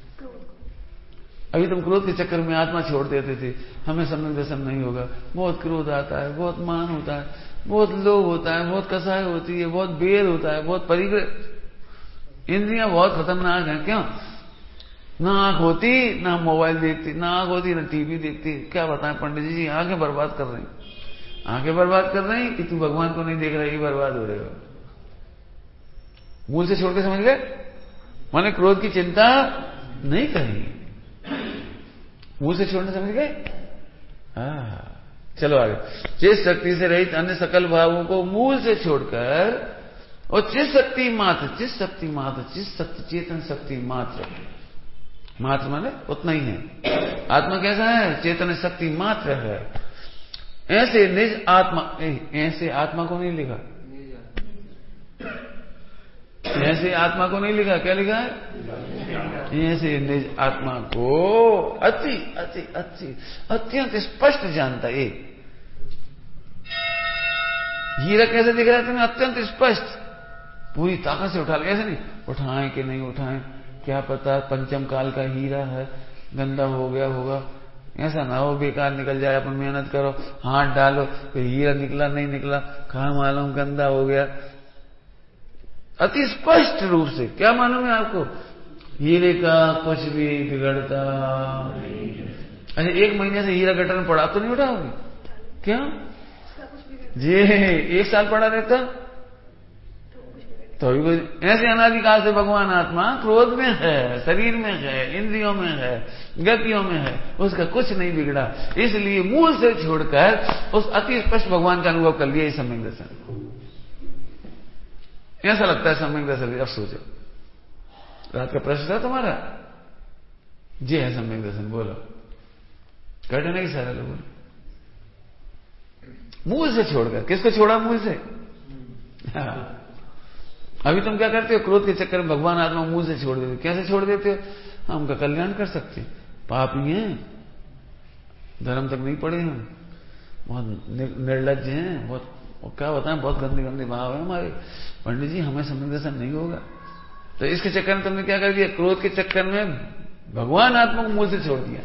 अभी तुम क्रोध के चक्कर में आत्मा छोड़ देते थे, हमें सम्यक दर्शन नहीं होगा। बहुत क्रोध आता है, बहुत मान होता है, बहुत लोभ होता है, बहुत कसाई होती है, बहुत बेर होता है, बहुत परिग्रह। इंद्रियां बहुत खतरनाक हैं। क्यों? ना आंख होती, ना मोबाइल देखती, ना आंख होती, ना टीवी देखती। क्या बताएं पंडित जी, आंखें बर्बाद कर रही, आंखें बर्बाद कर रही कि तू भगवान को नहीं देख रहा, ये बर्बाद हो रहे हो। मूल से छोड़ के समझ गए? माने क्रोध की चिंता नहीं करनी, मूल से छोड़ने समझ गए? हाँ, चलो आगे। चित्त शक्ति से रहित अन्य सकल भावों को मूल से छोड़कर, और चित्त शक्ति मात्र, चित्त शक्ति मात्र, चित्त शक्ति चेतन शक्ति मात्र, मात्र माने उतना ही है। आत्मा कैसा है? चेतन शक्ति मात्र है। ऐसे निज आत्मा, ऐसे आत्मा को नहीं लिखा, ऐसे आत्मा को नहीं लिखा, क्या लिखा है? ऐसे निज आत्मा को अति अति अति अत्यंत स्पष्ट जानता है। हीरा कैसे दिख रहा है तुम्हें? अत्यंत स्पष्ट, पूरी ताकत से उठा ले। ऐसे नहीं उठाएं कि नहीं उठाएं, क्या पता पंचम काल का हीरा है, गंदा हो गया होगा, ऐसा ना हो बेकार निकल जाए। अपन मेहनत करो, हाथ डालो, फिर हीरा निकला नहीं निकला, कहाँ मालूम गंदा हो गया। अति स्पष्ट रूप से क्या मालूम है आपको? हीरे का कुछ भी बिगड़ता। अच्छा, एक महीने से हीरा गटर में पड़ा तो नहीं उठाओगे? क्यों जी? एक साल पड़ा रहता तो भी कोई। ऐसे अनादिकाल से भगवान आत्मा क्रोध में है, शरीर में है, इंद्रियों में है, गतियों में है, उसका कुछ नहीं बिगड़ा। इसलिए मूल से छोड़कर उस अति स्पष्ट भगवान का अनुभव कर लिया। इस सम्यक दर्शन ऐसा लगता है, सम्यक दर्शन। अब सोचो, रात का प्रश्न था तुम्हारा, जी है सम्यक दर्शन, बोलो। कठिन नहीं सारे लोगों ने मूल से छोड़कर। किसको छोड़ा? मूल से। हाँ। अभी तुम क्या करते हो? क्रोध के चक्कर में भगवान आत्मा मूल से छोड़ देते। कैसे छोड़ देते हो? हम उनका कल्याण कर सकते, पापी हैं, धर्म तक नहीं पढ़े हम, बहुत निर्लज्ज हैं, बहुत क्या बताएं, बहुत गंदे गंदे भाव है हमारे। पंडित जी हमें सम्यक दर्शन नहीं होगा। तो इसके चक्कर में तुमने क्या कर दिया? क्रोध के चक्कर में भगवान आत्मा को मूल से छोड़ दिया।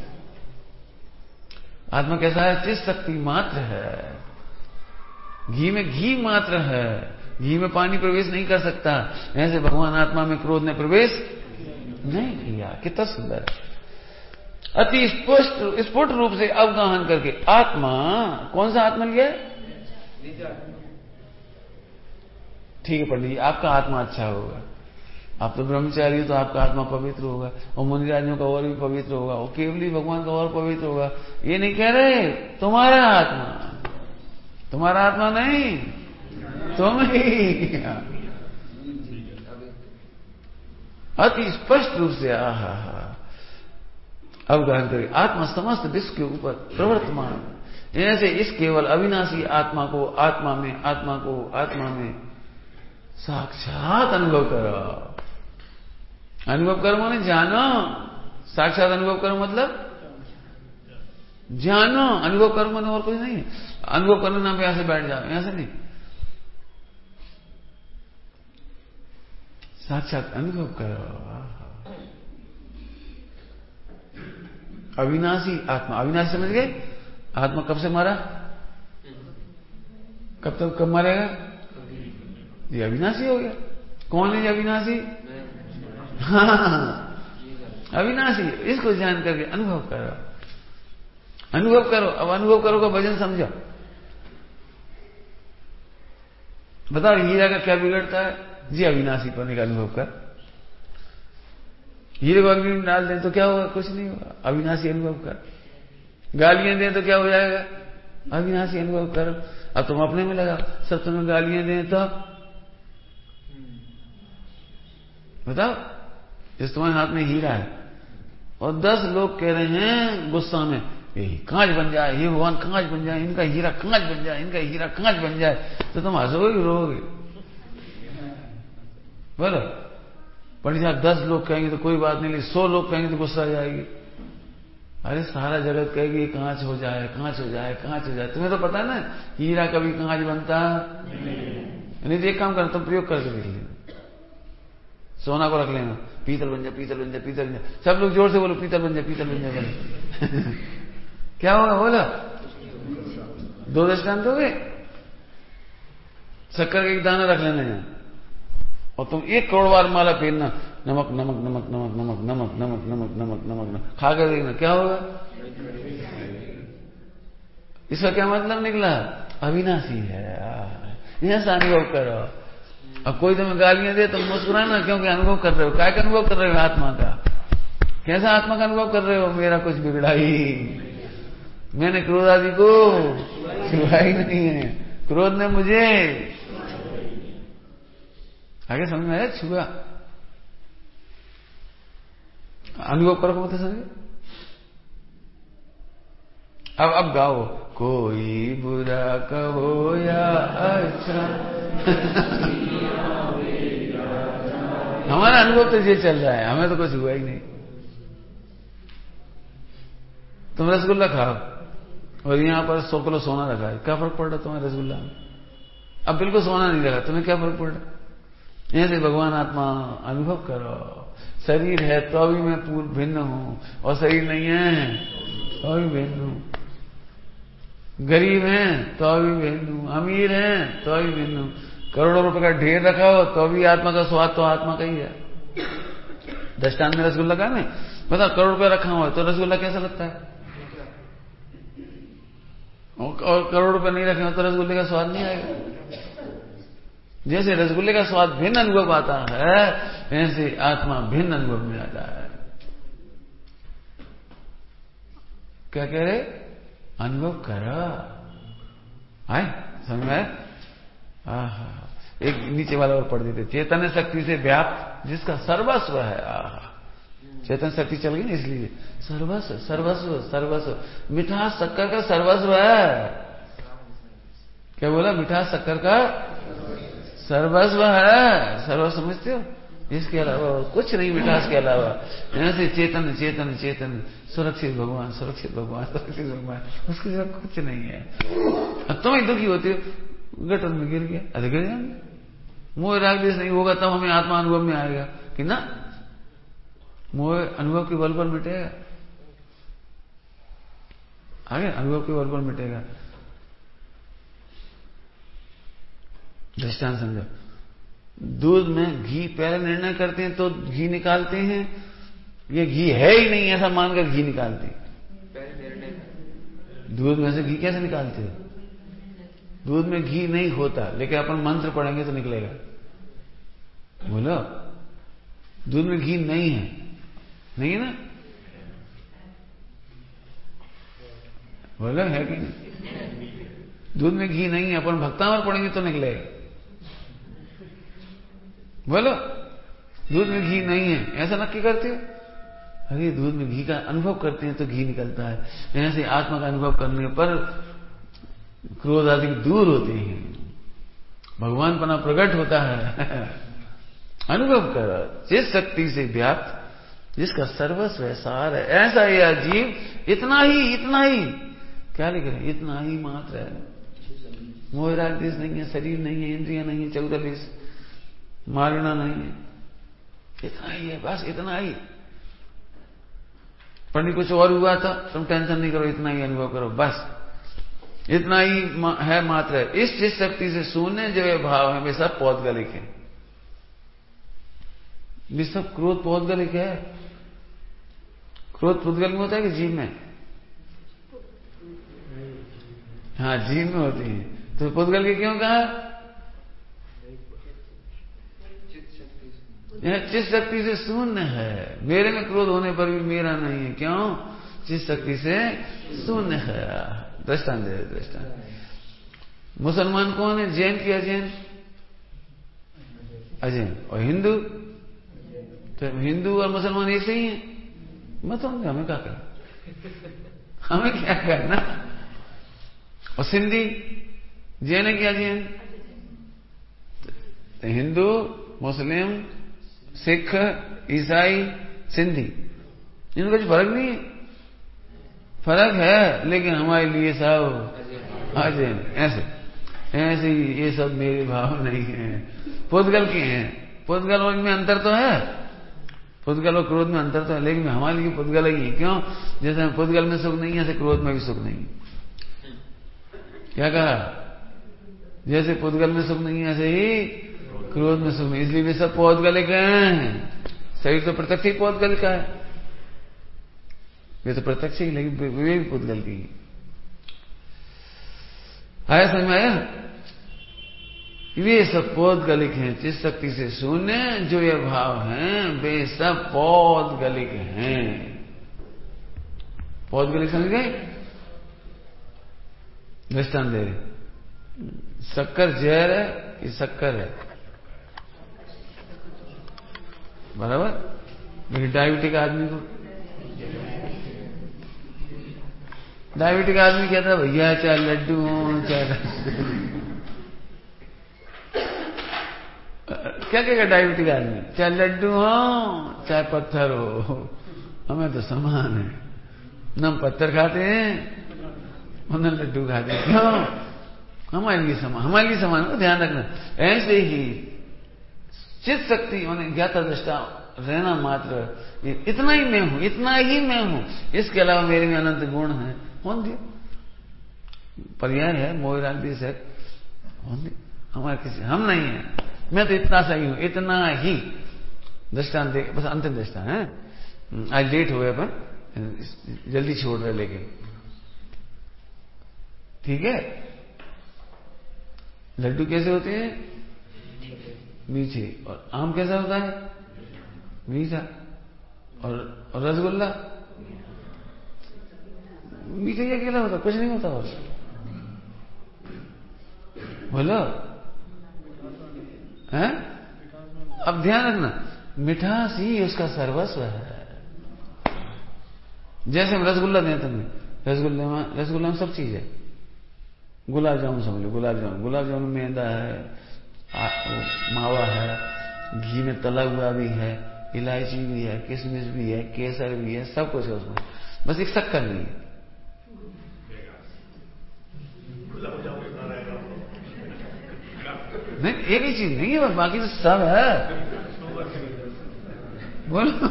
आत्मा कैसा है? चित्त शक्ति मात्र है, घी में घी मात्र है, घी में पानी प्रवेश नहीं कर सकता। ऐसे भगवान आत्मा में क्रोध ने प्रवेश नहीं किया। कितना सुंदर है। अति स्पष्ट स्फुट रूप से अवगाहन करके आत्मा, कौन सा आत्मा लिया? ठीक है पंडित जी, आपका आत्मा अच्छा होगा, आप तो ब्रह्मचारी हो तो आपका आत्मा पवित्र होगा, और मुनिराजों का और भी पवित्र होगा, और केवली भगवान का और पवित्र होगा। ये नहीं कह रहे तुम्हारा आत्मा, तुम्हारा आत्मा नहीं, तुम ही। अति स्पष्ट रूप से आहा हा अवगाहन करें। आत्मा समस्त विश्व के ऊपर प्रवर्तमान। ऐसे इस केवल अविनाशी आत्मा को आत्मा में आत्मा को आत्मा में साक्षात अनुभव करो। अनुभव करो माने जानो, साक्षात अनुभव करो मतलब जानो। अनुभव करो माने और कुछ नहीं है। अनुभव करने नाम पे यहां से बैठ जाओ, यहां से नहीं, साक्षात अनुभव करो। अविनाशी आत्मा, अविनाशी समझ गए? आत्मा कब से मारा? कब तक कब मारेगा? ये अविनाशी हो गया। कौन है ये अविनाशी? हाँ, अविनाशी। इसको जान करके अनुभव करो, अनुभव करो। अब अनुभव करो का वजन समझो। बताओ हीरा का क्या बिगड़ता है? जी अविनाशी पने का अनुभव कर। हीरे को अग्नि में डाल दें तो क्या होगा? कुछ नहीं होगा। अविनाशी अनुभव कर। गालियां दें तो क्या हो जाएगा? अविनाशी अनुभव कर। अब तुम अपने में लगा, सब तुम्हें गालियां दें तो बताओ, जिस तुम्हारे हाथ में हीरा है और दस लोग कह रहे हैं गुस्सा में, यही कांच बन जाए, ये भगवान कांच बन जाए, इनका हीरा कांच बन जाए, इनका हीरा कांच बन जाए, तो तुम हंसोगे रोगे? बोलो, पंडित साहब दस लोग कहेंगे तो कोई बात नहीं, लेकिन सौ लोग कहेंगे तो गुस्सा आ जाएगी। अरे सारा जगत कहेगी ये कांच हो जाए, कांच हो जाए, कांच हो जाए। तुम्हें तो पता है ना हीरा कभी कांच बनता नहीं। तो एक काम करना, तुम प्रयोग करके देख लेना, सोना को रख लेना, पीतल बन जाए, पीतल बन जाए, पीतल बन जाए। सब लोग जोर से बोलो पीतल बन जाए, पीतल बन जाए बोलो। क्या होगा बोला? दो दृष्टांत हो गए। शक्कर का एक दाना रख लेना है और तुम एक करोड़ बार माला फेरना, नमक नमक नमक नमक नमक नमक नमक नमक नमक नमक नमक खा कर देखना क्या होगा। इसका क्या मतलब निकला? अविनाशी है, ऐसा अनुभव करो। अब कोई तुम्हें गालियां दे तुम मुस्कुराना, क्योंकि अनुभव कर रहे हो। क्या अनुभव कर रहे हो? आत्मा का। कैसा आत्मा का अनुभव कर रहे हो? मेरा कुछ बिगड़ा ही, मैंने क्रोध आदि को छुआ ही नहीं है, क्रोध ने मुझे आगे समझ में आया, छुआ। अनुभव करो मतलब समझे। अब अब गाओ, कोई बुरा कहो या अच्छा। हमारा अनुभव तो ये चल रहा है, हमें तो कुछ हुआ ही नहीं। तुम रसगुल्ला खाओ और यहां पर सौ किलो सोना रखा है, क्या फर्क पड़ रहा तुम्हारे रसगुल्ला में? अब बिल्कुल सोना नहीं लगा, तुम्हें क्या फर्क पड़ रहा? ऐसे भगवान आत्मा अनुभव करो। शरीर है तो भी मैं पूर्ण भिन्न हूं, और शरीर नहीं है तो भी भिन्न हूं। गरीब हैं तो भी भिन्न हूं, अमीर हैं तो भी भिन्न हूं। करोड़ों रुपए का ढेर रखा हो तो भी आत्मा का स्वाद तो आत्मा का ही है। दृष्टांत में रसगुल्ला का नहीं बता, करोड़ रुपया रखा हुआ है तो रसगुल्ला कैसा लगता है? और करोड़ रुपए नहीं रखे हो तो रसगुल्ले का स्वाद नहीं आएगा। जैसे रसगुल्ले का स्वाद भिन्न अनुभव आता है, ऐसे आत्मा भिन्न अनुभव में आता है। क्या कह रहे? अनुभव करो। आए समझ में? आहा, एक नीचे वाला और पढ़ देते, चेतन शक्ति से व्याप्त जिसका सर्वस्व है। आहा, चेतन शक्ति चल गई ना, इसलिए सर्वस्व सर्वस्व सर्वस्व। मिठास शक्कर का सर्वस्व है। क्या बोला? मिठास शक्कर का सर्वस्व है। सर्वस्व समझते हो? इसके अलावा कुछ नहीं, मिठास के अलावा। ऐसे चेतन चेतन चेतन सुरक्षित भगवान, सुरक्षित भगवान, सुरक्षित भगवान, उसके सिवा कुछ नहीं है। अब तुम ही दुखी होते हो, गटर में गिर गया, अरे गिर जाएंगे। मोह राग देश नहीं होगा तब हमें आत्मा अनुभव में आएगा कि ना, मोह अनुभव के बल पर मिटेगा। आगे अनुभव के बल पर मिटेगा। दृष्टांत समझो, दूध में घी पहले निर्णय करते हैं तो घी निकालते हैं, ये घी है ही नहीं ऐसा मानकर घी निकालते हैं। दूध में से घी कैसे निकालते हो? दूध में घी नहीं होता, लेकिन अपन मंत्र पढ़ेंगे तो निकलेगा। बोलो, दूध में घी नहीं है, नहीं है ना? बोलो, है कि नहीं? दूध में घी नहीं है, अपन भक्तामृत पढ़ेंगे तो निकलेगा। बोलो, दूध में घी नहीं है ऐसा नक्की करते हो? अरे दूध में घी का अनुभव करते हैं तो घी निकलता है। ऐसे आत्मा का अनुभव करने पर क्रोध आदि दूर होते हैं, भगवान पना प्रकट होता है। अनुभव करो, जिस शक्ति से व्याप्त जिसका सर्वस्व है, सार है, ऐसा यह जीव इतना ही इतना ही क्या लिख रहे? इतना ही मात्र है। मोह राग देश नहीं है, शरीर नहीं है, इंद्रियां नहीं है, चौदह देश मारना नहीं है, इतना ही है, बस इतना ही। पंडित कुछ और हुआ था, तुम टेंशन नहीं करो, इतना ही अनुभव करो, बस इतना ही है मात्र है। इस जिस शक्ति से शून्य जो ये भाव है वे सब पौद्गलिक है। ये सब क्रोध पौद्गलिक है। क्रोध पौद्गलिक में होता है कि जीव में? हाँ, जीव में होती है। तो पौद्गलिक क्यों कहा? यह चित शक्ति से शून्य है। मेरे में क्रोध होने पर भी मेरा नहीं है। क्यों? चित शक्ति से शून्य है। दृष्टांत दे दृष्टांत। मुसलमान कौन है? जैन की अजैन? अजैन। और हिंदू? तो हिंदू और मुसलमान एक ही हैं। मत होंगे, हमें क्या करना? हमें क्या करना? और सिंधी जैन है क्या? जैन? तो हिंदू, मुस्लिम, सिख, ईसाई, सिंधी, इनका कुछ फर्क नहीं है। फर्क है लेकिन हमारे लिए सब अजय ऐसे ऐसे ये सब मेरे भाव नहीं है, पुद्गल के हैं। पुद्गल में अंतर तो है, पुद्गल और क्रोध में अंतर तो है, लेकिन हमारे लिए पुद्गल ही है। क्यों? जैसे पुद्गल में सुख नहीं है, ऐसे क्रोध में भी सुख नहीं है। क्या कहा? जैसे पुद्गल में सुख नहीं है, ऐसे ही क्रोध में सुख नहीं, इसलिए वे सब पौद्गलिक हैं। शरीर तो प्रत्यक्ष ही पौद्गलिक का है, वे तो प्रत्यक्ष ही, लेकिन वे भी पुद्गल की। आया समझ में? आया? वे सब पौद्गलिक हैं, चित्त शक्ति से शून्य जो ये भाव हैं वे सब पौद्गलिक हैं। पौद्गलिक समझ गए? दृष्टांत दे, शक्कर जहर है कि शक्कर है, बराबर? लेकिन डायबिटिक आदमी को, डायबिटिक आदमी कहता है भैया चाहे लड्डू हो चाहे क्या कहेगा डायबिटिक आदमी? चाहे लड्डू हो चाहे पत्थर हो, हमें तो समान है, न हम पत्थर खाते हैं और न लड्डू खाते हैं। क्यों? हमारे लिए समान, हमारे लिए समान को ध्यान रखना। ऐसे ही चित्त शक्ति माने ज्ञाता दृष्टा रहना मात्र, इतना ही मैं हूं, इतना ही मैं हूं, इसके अलावा मेरे में अनंत गुण है। कौन दिया? पर्याय है, मोहराल भी है, हमारे किसी, हम नहीं है, मैं तो इतना सही हूं, इतना ही। दृष्टांत दे, बस अंतिम दृष्टांत है। आज लेट हो गए पर जल्दी छोड़ रहे, लेकिन ठीक है। लड्डू कैसे होते हैं? मीठे। और आम कैसा होता है? मीठा। और, और रसगुल्ला मीठा ही अकेला होता, कुछ नहीं होता। और बोलो है? अब ध्यान रखना, मिठास ही उसका सर्वस्व है। जैसे हम रसगुल्ला दें तुम्हें, रसगुल्ले में रसगुल्ला में सब चीज है। गुलाब जामुन समझ लो, गुलाब जामुन गुलाब जामुन में मैदा है, मावा है, घी में तला हुआ भी है, इलायची भी है, किशमिश भी है, केसर भी है, सब कुछ है उसमें, बस एक शक्कर नहीं है। नहीं, एक ही चीज नहीं है, बाकी तो सब है। बोलो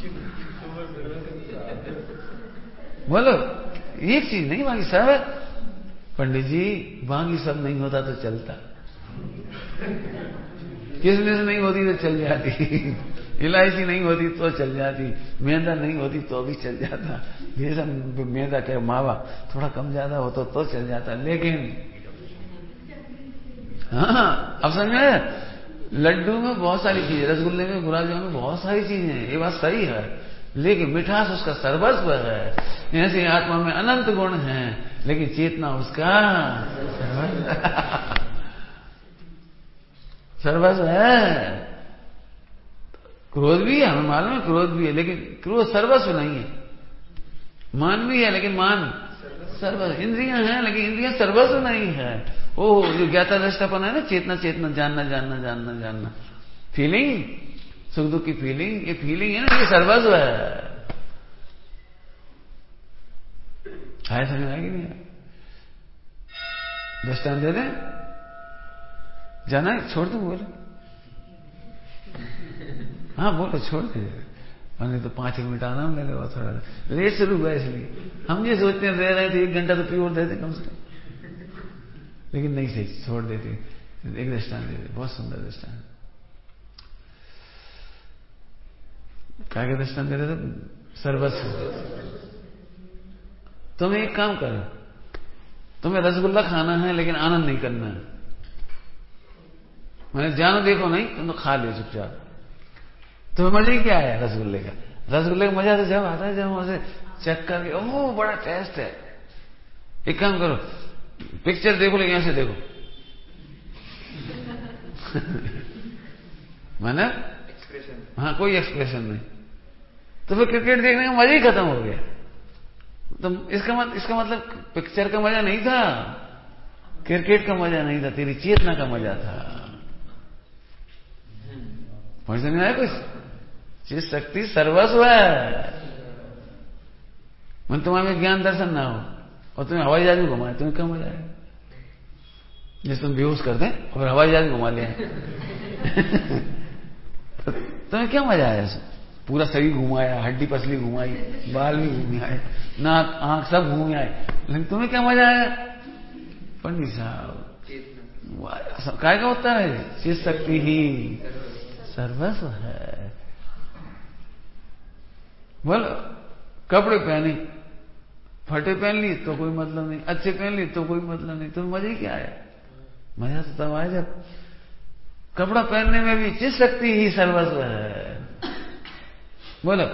बोलो, एक चीज नहीं, बाकी सब है। पंडित जी बाकी सब नहीं होता तो चलता, किसमिस नहीं होती तो चल जाती, इलायची नहीं होती तो चल जाती, मैदा नहीं होती तो भी चल जाता, ये सब मैदा के मावा थोड़ा कम ज्यादा हो तो, तो चल जाता। लेकिन हाँ, अब समझ में? लड्डू में बहुत सारी चीजें, रसगुल्ले में, गुलाब जामुन में बहुत सारी चीजें हैं, ये बात सही है, लेकिन मिठास उसका सर्वस्व है। ऐसे आत्मा में अनंत गुण हैं, लेकिन चेतना उसका सर्वस्व है। क्रोध भी है, हमें मालूम है क्रोध भी है, लेकिन क्रोध सर्वस्व नहीं है। मान भी है, लेकिन मान सर्वस्व। इंद्रियां हैं, लेकिन इंद्रियां सर्वस्व नहीं है। ओह, जो ज्ञाता दृष्टापन है ना, चेतना चेतना, जानना जानना जानना जानना, फीलिंग, सुख दुख की फीलिंग, ये फीलिंग है ना, ये सर्वस्व है। आया समझ आएगी नहीं? दृष्टांत दे दें? जाना है? छोड़ दो, बोलो। हाँ बोलो, छोड़ दे। हमने तो पांच मिनट आराम ले लो, थोड़ा लेट शुरू हुआ, इसलिए हम ये सोचते हैं रह रहे थे एक घंटा तो प्योर देते कम से कम, लेकिन नहीं सही, छोड़ देते। एक दृष्टांत दे दे, बहुत सुंदर दृष्टांत। क्या क्या दृष्टांत दे रहे थे? सर्वस्व। तुम एक काम करो, तुम्हें रसगुल्ला खाना है लेकिन आनंद नहीं करना है, मैंने जानो देखो नहीं, तुम तो खा लो चुपचाप। तुम्हें मजा ही क्या आया रसगुल्ले का? रसगुल्ले का मजा तो जब आता है जब वहां चेक करके, ओह बड़ा टेस्ट है। एक काम करो, पिक्चर देखो लेकिन ऐसे देखो माना एक्सप्रेशन, हाँ कोई एक्सप्रेशन नहीं, तो फिर क्रिकेट देखने का मजा ही खत्म हो गया। तो इसका मत, इसका मतलब पिक्चर का मजा नहीं था, क्रिकेट का मजा नहीं था, तेरी चेतना का मजा था। समझ में आया कुछ? चित शक्ति सर्वस्व है। मैं तुम्हारे ज्ञान दर्शन ना हो और तुम्हें हवाई जहाज में घुमाए, तुम्हें क्या मजा आएगा? जैसे तुम बेहोश कर दें और हवाई जहाज घुमा लिया तो तुम्हें क्या मजा आया? पूरा शरीर घुमाया, हड्डी पसली घुमाई, बाल भी घूम आए, नाक आंख सब घूम आए, लेकिन तुम्हें क्या मजा आया? पंडित साहब काय का होता है? चित शक्ति ही सर्वस्व है। बोलो, कपड़े पहने, फटे पहन लिए तो कोई मतलब नहीं, अच्छे पहन लिए तो कोई मतलब नहीं, तो मजे क्या है? मजा तो तब आया जब कपड़ा पहनने में भी चित शक्ति ही सर्वस्व है। बोलो,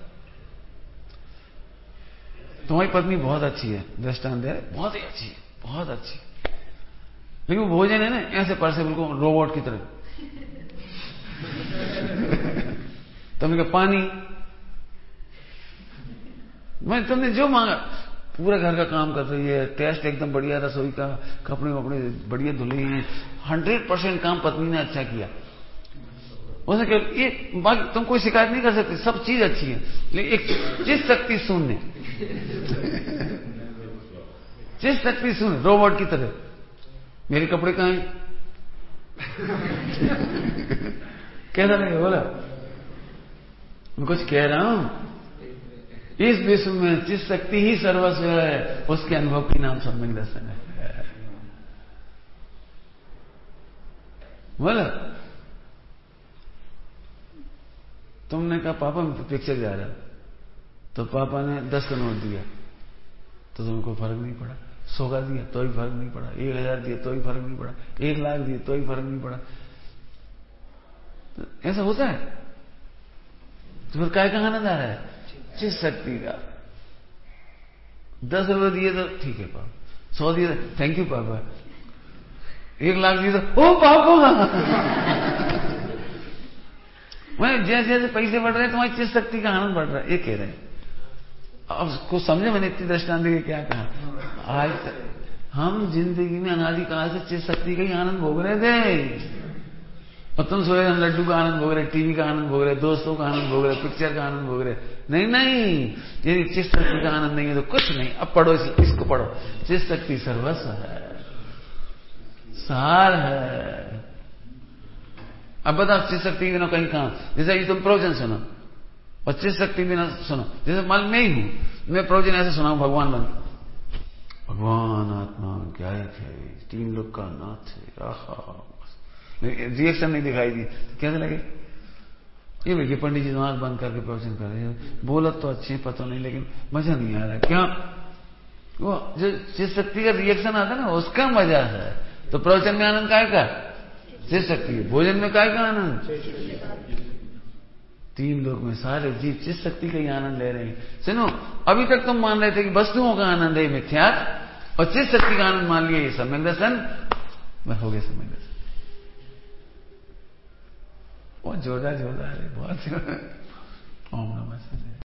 तुम्हारी पत्नी बहुत अच्छी है, दृष्टांत दे, बहुत ही अच्छी है, बहुत अच्छी, लेकिन वो भोजन है ना ऐसे परसे बिल्कुल रोबोट की तरह। तुमने कहा पानी, मैं तुमने जो मांगा, पूरा घर का काम कर रही है, टेस्ट एकदम बढ़िया, रसोई का, कपड़े वपड़े बढ़िया धुले हैं, हंड्रेड परसेंट काम पत्नी ने अच्छा किया। उसने केवल ये बाकी तुम कोई शिकायत नहीं कर सकते, सब चीज अच्छी है, लेकिन एक चित शक्ति शून्य, चित शक्ति शून्य, रोबोट की तरह। मेरे कपड़े कहाँ हैं? कैसा लगे? बोला, मैं कुछ कह रहा हूं, इस विश्व में चित शक्ति ही सर्वस्व है, उसके अनुभव की नाम सम्यक दर्शन है। बोला, तुमने कहा पापा मैं पिक्चर जा रहा, तो पापा ने दस का नोट दिया तो तुमको फर्क नहीं पड़ा, सौ का दिया तो ही फर्क नहीं पड़ा, एक हजार दिया तो ही फर्क नहीं पड़ा, एक लाख दिया तो ही फर्क नहीं पड़ा। तो ऐसा होता है? तो फिर काय का आनंद आ रहा है? चित शक्ति का। दस रुपए दिए तो ठीक है पापा, सौ दिए तो थैंक यू पापा, एक लाख दिए तो ओ पापा। मैं जैसे जैसे पैसे बढ़ रहे हैं तुम्हारी चित शक्ति का आनंद बढ़ रहा है, ये कह रहे हैं। अब कुछ समझे मैंने इतनी दृष्टांत के क्या कहा? आज हम जिंदगी में अनादिकाल से चित शक्ति का ही आनंद भोग रहे थे, और तुम सोए हम लड्डू का आनंद भोग रहे, टीवी का आनंद भोग रहे, दोस्तों का आनंद भोग रहे, पिक्चर का आनंद भोग रहे। नहीं नहीं, यदि चित शक्ति का आनंद नहीं है तो कुछ नहीं। अब पढ़ो, इसको पढ़ो, चित शक्ति सर्वस्व है, सार है। अब बताओ चित शक्ति बिना कहीं कहां? जैसे ये तुम प्रवचन सुनो और चित शक्ति बिना सुनो, जैसे मान मैं ही हूं, मैं प्रवचन ऐसे सुनाऊं, भगवान बन, भगवान आत्मा गायक है, तीन लोग का नाथ है, आहा, रिएक्शन नहीं दिखाई दी तो कैसे लगे? ये देखिए पंडित जी आंख बंद करके प्रवचन कर रहे हैं, बोलत तो अच्छे पता नहीं, लेकिन मजा नहीं आ रहा। क्या? वो जो चित शक्ति का रिएक्शन आता है ना, उसका मजा है। तो प्रवचन में आनंद काय का? चित शक्ति। भोजन में काय का आनंद? तीन लोग में सारे जीव चित शक्ति का ही आनंद ले रहे हैं। सुनो, अभी तक तुम मान रहे थे कि वस्तुओं का आनंद है मिथ्यात्व, और चित शक्ति का आनंद मान लिया ये सम्यक दर्शन। मैं हो गया सम्यक दर्शन। बहुत जोरदार जोरदार है, बहुत। ओम नमः शिवाय।